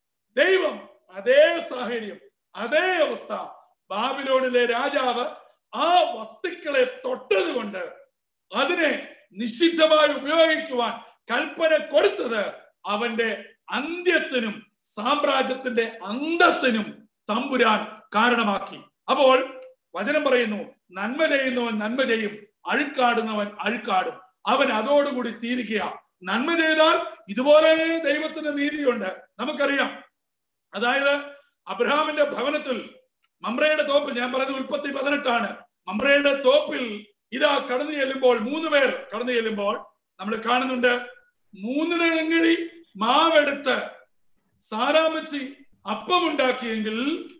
ദൈവം അതേ സാഹചര്യം, അതേ അവസ്ഥ, ബാബിലോണിലെ രാജാവ് ആ വസ്തുക്കളെ തൊട്ടത് കൊണ്ട് അതിനെ നിഷിദ്ധമായി ഉപയോഗിക്കുവാൻ കൽപ്പന കൊടുത്തത് അവന്റെ അന്ത്യത്തിനും സാമ്രാജ്യത്തിന്റെ അന്തത്തിനും തമ്പുരാൻ കാരണമാക്കി. അപ്പോൾ വചനം പറയുന്നു, നന്മ ചെയ്യുന്നവൻ നന്മ ചെയ്യും, അഴുക്കാടുന്നവൻ അഴുക്കാടും, അവൻ അതോടുകൂടി തീരുക. നന്മ ചെയ്താൽ ഇതുപോലെ ദൈവത്തിന്റെ നീതിയുണ്ട്. നമുക്കറിയാം, അതായത് അബ്രഹാമിന്റെ ഭവനത്തിൽ മമ്രയുടെ തോപ്പിൽ, ഞാൻ പറയുന്നത് ഉൽപ്പത്തി പതിനെട്ടാണ്, മമ്രയുടെ തോപ്പിൽ ഇതാ കടന്നു ചെല്ലുമ്പോൾ, മൂന്ന് പേർ കടന്നു ചെല്ലുമ്പോൾ നമ്മൾ കാണുന്നുണ്ട്, മൂന്നിടങ്ങഴി മാവെടുത്ത് സാരാമച്ചി അപ്പമുണ്ടാക്കിയെങ്കിൽ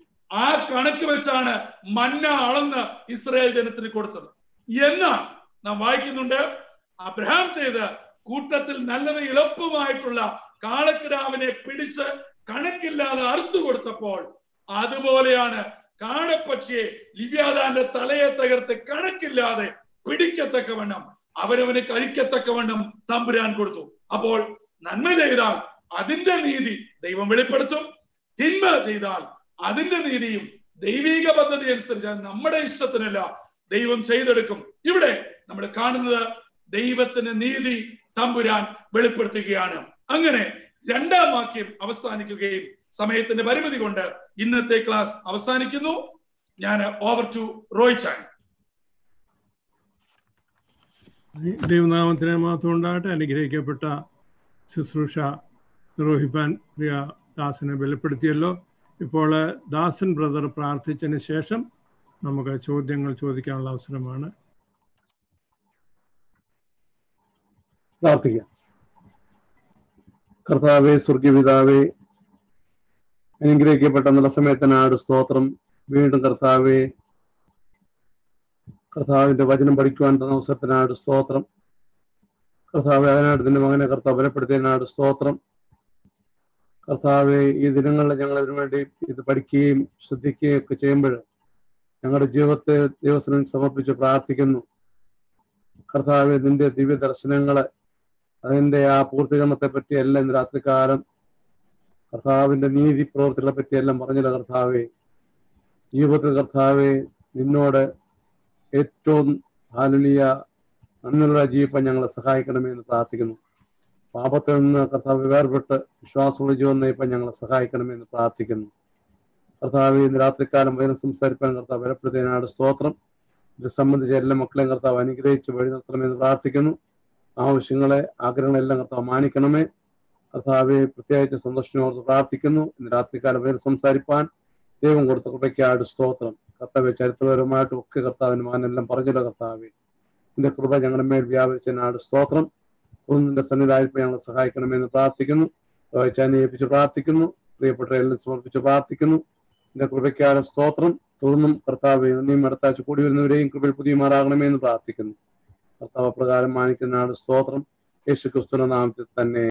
ആ കണക്ക് വെച്ചാണ് മന്ന അളന്ന് ഇസ്രായേൽ ജനത്തിന് കൊടുത്തത്. എന്നാൽ നാം വായിക്കുന്നുണ്ട്, അബ്രഹാം ചെയ്ത കൂട്ടത്തിൽ നല്ലത് എളുപ്പമായിട്ടുള്ള കാളക്കിടാവിനെ പിടിച്ച് കണക്കില്ലാതെ അറുത്തു കൊടുത്തപ്പോൾ അതുപോലെയാണ് കാടപ്പക്ഷിയെ ലിവ്യാതാന്റെ തലയെ തകർത്ത് കണക്കില്ലാതെ പിടിക്കത്തക്കവണ്ണം അവരവന് കഴിക്കത്തക്കവണ്ണം തമ്പുരാൻ കൊടുത്തു. അപ്പോൾ നന്മ ചെയ്താൽ അതിന്റെ നീതി ദൈവം വെളിപ്പെടുത്തും, തിന്മ ചെയ്താൽ അതിന്റെ നീതിയും ദൈവിക പദ്ധതി അനുസരിച്ച് നമ്മുടെ ഇഷ്ടത്തിനല്ല ദൈവം ചെയ്തെടുക്കും. ഇവിടെ നമ്മൾ കാണുന്നത് ദൈവത്തിന്റെ നീതി തമ്പുരാൻ വെളിപ്പെടുത്തുകയാണ്. അങ്ങനെ രണ്ടാം വാക്യം അവസാനിക്കുകയും സമയത്തിന്റെ പരിമിതി കൊണ്ട് ഇന്നത്തെ ക്ലാസ് അവസാനിക്കുന്നു. ഞാൻ ഓവർ ടു റോയ് ചാൻ. ദൈവനാമത്തിന് മാത്രം ഉണ്ടാകട്ടെ. അനുഗ്രഹിക്കപ്പെട്ട ശുശ്രൂഷ നിർവഹിപ്പാൻ പ്രിയ ദാസനെ ബലപ്പെടുത്തിയല്ലോ. ഇപ്പോൾ ദാസൻ ബ്രദർ പ്രാർത്ഥിച്ചതിന് ശേഷം നമുക്ക് ചോദ്യങ്ങൾ ചോദിക്കാനുള്ള അവസരമാണ്. പ്രാർത്ഥിക്കാം. കർത്താവേ, സ്വർഗീയപിതാവേ, അനുഗ്രഹിക്കപ്പെട്ട നല്ല സമയത്തിനാട് സ്തോത്രം. വീണ്ടും കർത്താവേ, കർത്താവിന്റെ വചനം പഠിക്കുവാൻ തന്ന അവസരത്തിനാട് സ്തോത്രം. കർത്താവെ, അതിനായിട്ട് നിന്റെ മകനെ കർത്താവ് ബലപ്പെടുത്തിയതിനാട് സ്തോത്രം. കർത്താവെ, ഈ ദിനങ്ങളിൽ ഞങ്ങൾ ഇതിനു വേണ്ടി ഇത് പഠിക്കുകയും ശ്രദ്ധിക്കുകയും ഒക്കെ ചെയ്യുമ്പോൾ ഞങ്ങളുടെ ജീവിതത്തെ ദൈവത്തിന് സമർപ്പിച്ച് പ്രാർത്ഥിക്കുന്നു. കർത്താവെ, നിന്റെ ദിവ്യ ദർശനങ്ങളെ, അതിന്റെ ആ പൂർത്തീകരണത്തെ പറ്റിയെല്ലാം ഇന്ന് രാത്രികാലം കർത്താവിന്റെ നീതി പ്രവൃത്തികളെ പറ്റിയെല്ലാം പറഞ്ഞില്ല. കർത്താവെ, ജീവിതത്തിൽ കർത്താവെ നിന്നോട് ഏറ്റവും ഹാലലിയ നന്ദിയുള്ള ജീവിക്കാൻ ഞങ്ങളെ സഹായിക്കണമേ എന്ന് പ്രാർത്ഥിക്കുന്നു. പാപത്തിൽ നിന്ന് കർത്താവ് വേർപെട്ട് വിശ്വാസമുള്ള ജീവൻ നയിപ്പാൻ ഞങ്ങളെ സഹായിക്കണമേ എന്ന് പ്രാർത്ഥിക്കുന്നു. കർത്താവ് ഇന്ന് രാത്രിക്കാലം വചനം സംസാരിപ്പാൻ കർത്താവ് ബലപ്പെടുത്തിയതിനാട് സ്തോത്രം. ഇത് സംബന്ധിച്ച എല്ലാ മക്കളെയും കർത്താവ് അനുഗ്രഹിച്ച് വഴി നിർത്തണമെന്ന് പ്രാർത്ഥിക്കുന്നു. ആവശ്യങ്ങളെ ആഗ്രഹങ്ങളെല്ലാം കർത്താവ് മാനിക്കണമേ. കർത്താവെ പ്രത്യേകിച്ച് സന്തോഷത്തോട് പ്രാർത്ഥിക്കുന്നു. ഇന്ന് രാത്രികാലം വചനം സംസാരിപ്പാൻ ദൈവം കൊടുത്ത കൃപയ്ക്കാട് സ്തോത്രം. കർത്താവെ ചരിത്രപരമായിട്ടും ഒക്കെ കർത്താവിന്റെ മകനെല്ലാം പറഞ്ഞല്ലോ കർത്താവെ. നിന്റെ കൃപ ഞങ്ങളുടെ മേൽ വ്യാപരിച്ചതിനാട് സ്തോത്രം. നിന്റെ സന്നിധാനത്തിൽ ഞങ്ങളെ സഹായിക്കണമെന്ന് പ്രാർത്ഥിക്കുന്നു. ഏൽപ്പിച്ച് പ്രാർത്ഥിക്കുന്നു. പ്രിയപ്പെട്ട എല്ലാം സമർപ്പിച്ച് പ്രാർത്ഥിക്കുന്നു. നിന്റെ കൃപയ്ക്കാട് സ്തോത്രം. തുടർന്നും കർത്താവെ നീയും അടുത്താഴ്ച കൂടി വരുന്നവരെയും കൃപയിൽ പുതിയമാറാകണമെന്ന് പ്രാർത്ഥിക്കുന്നു. കർത്താവ് പ്രകാരം മാനിക്കുന്നതിനാട് സ്തോത്രം. യേശു ക്രിസ്തുവിന്റെ നാമത്തിൽ തന്നെ.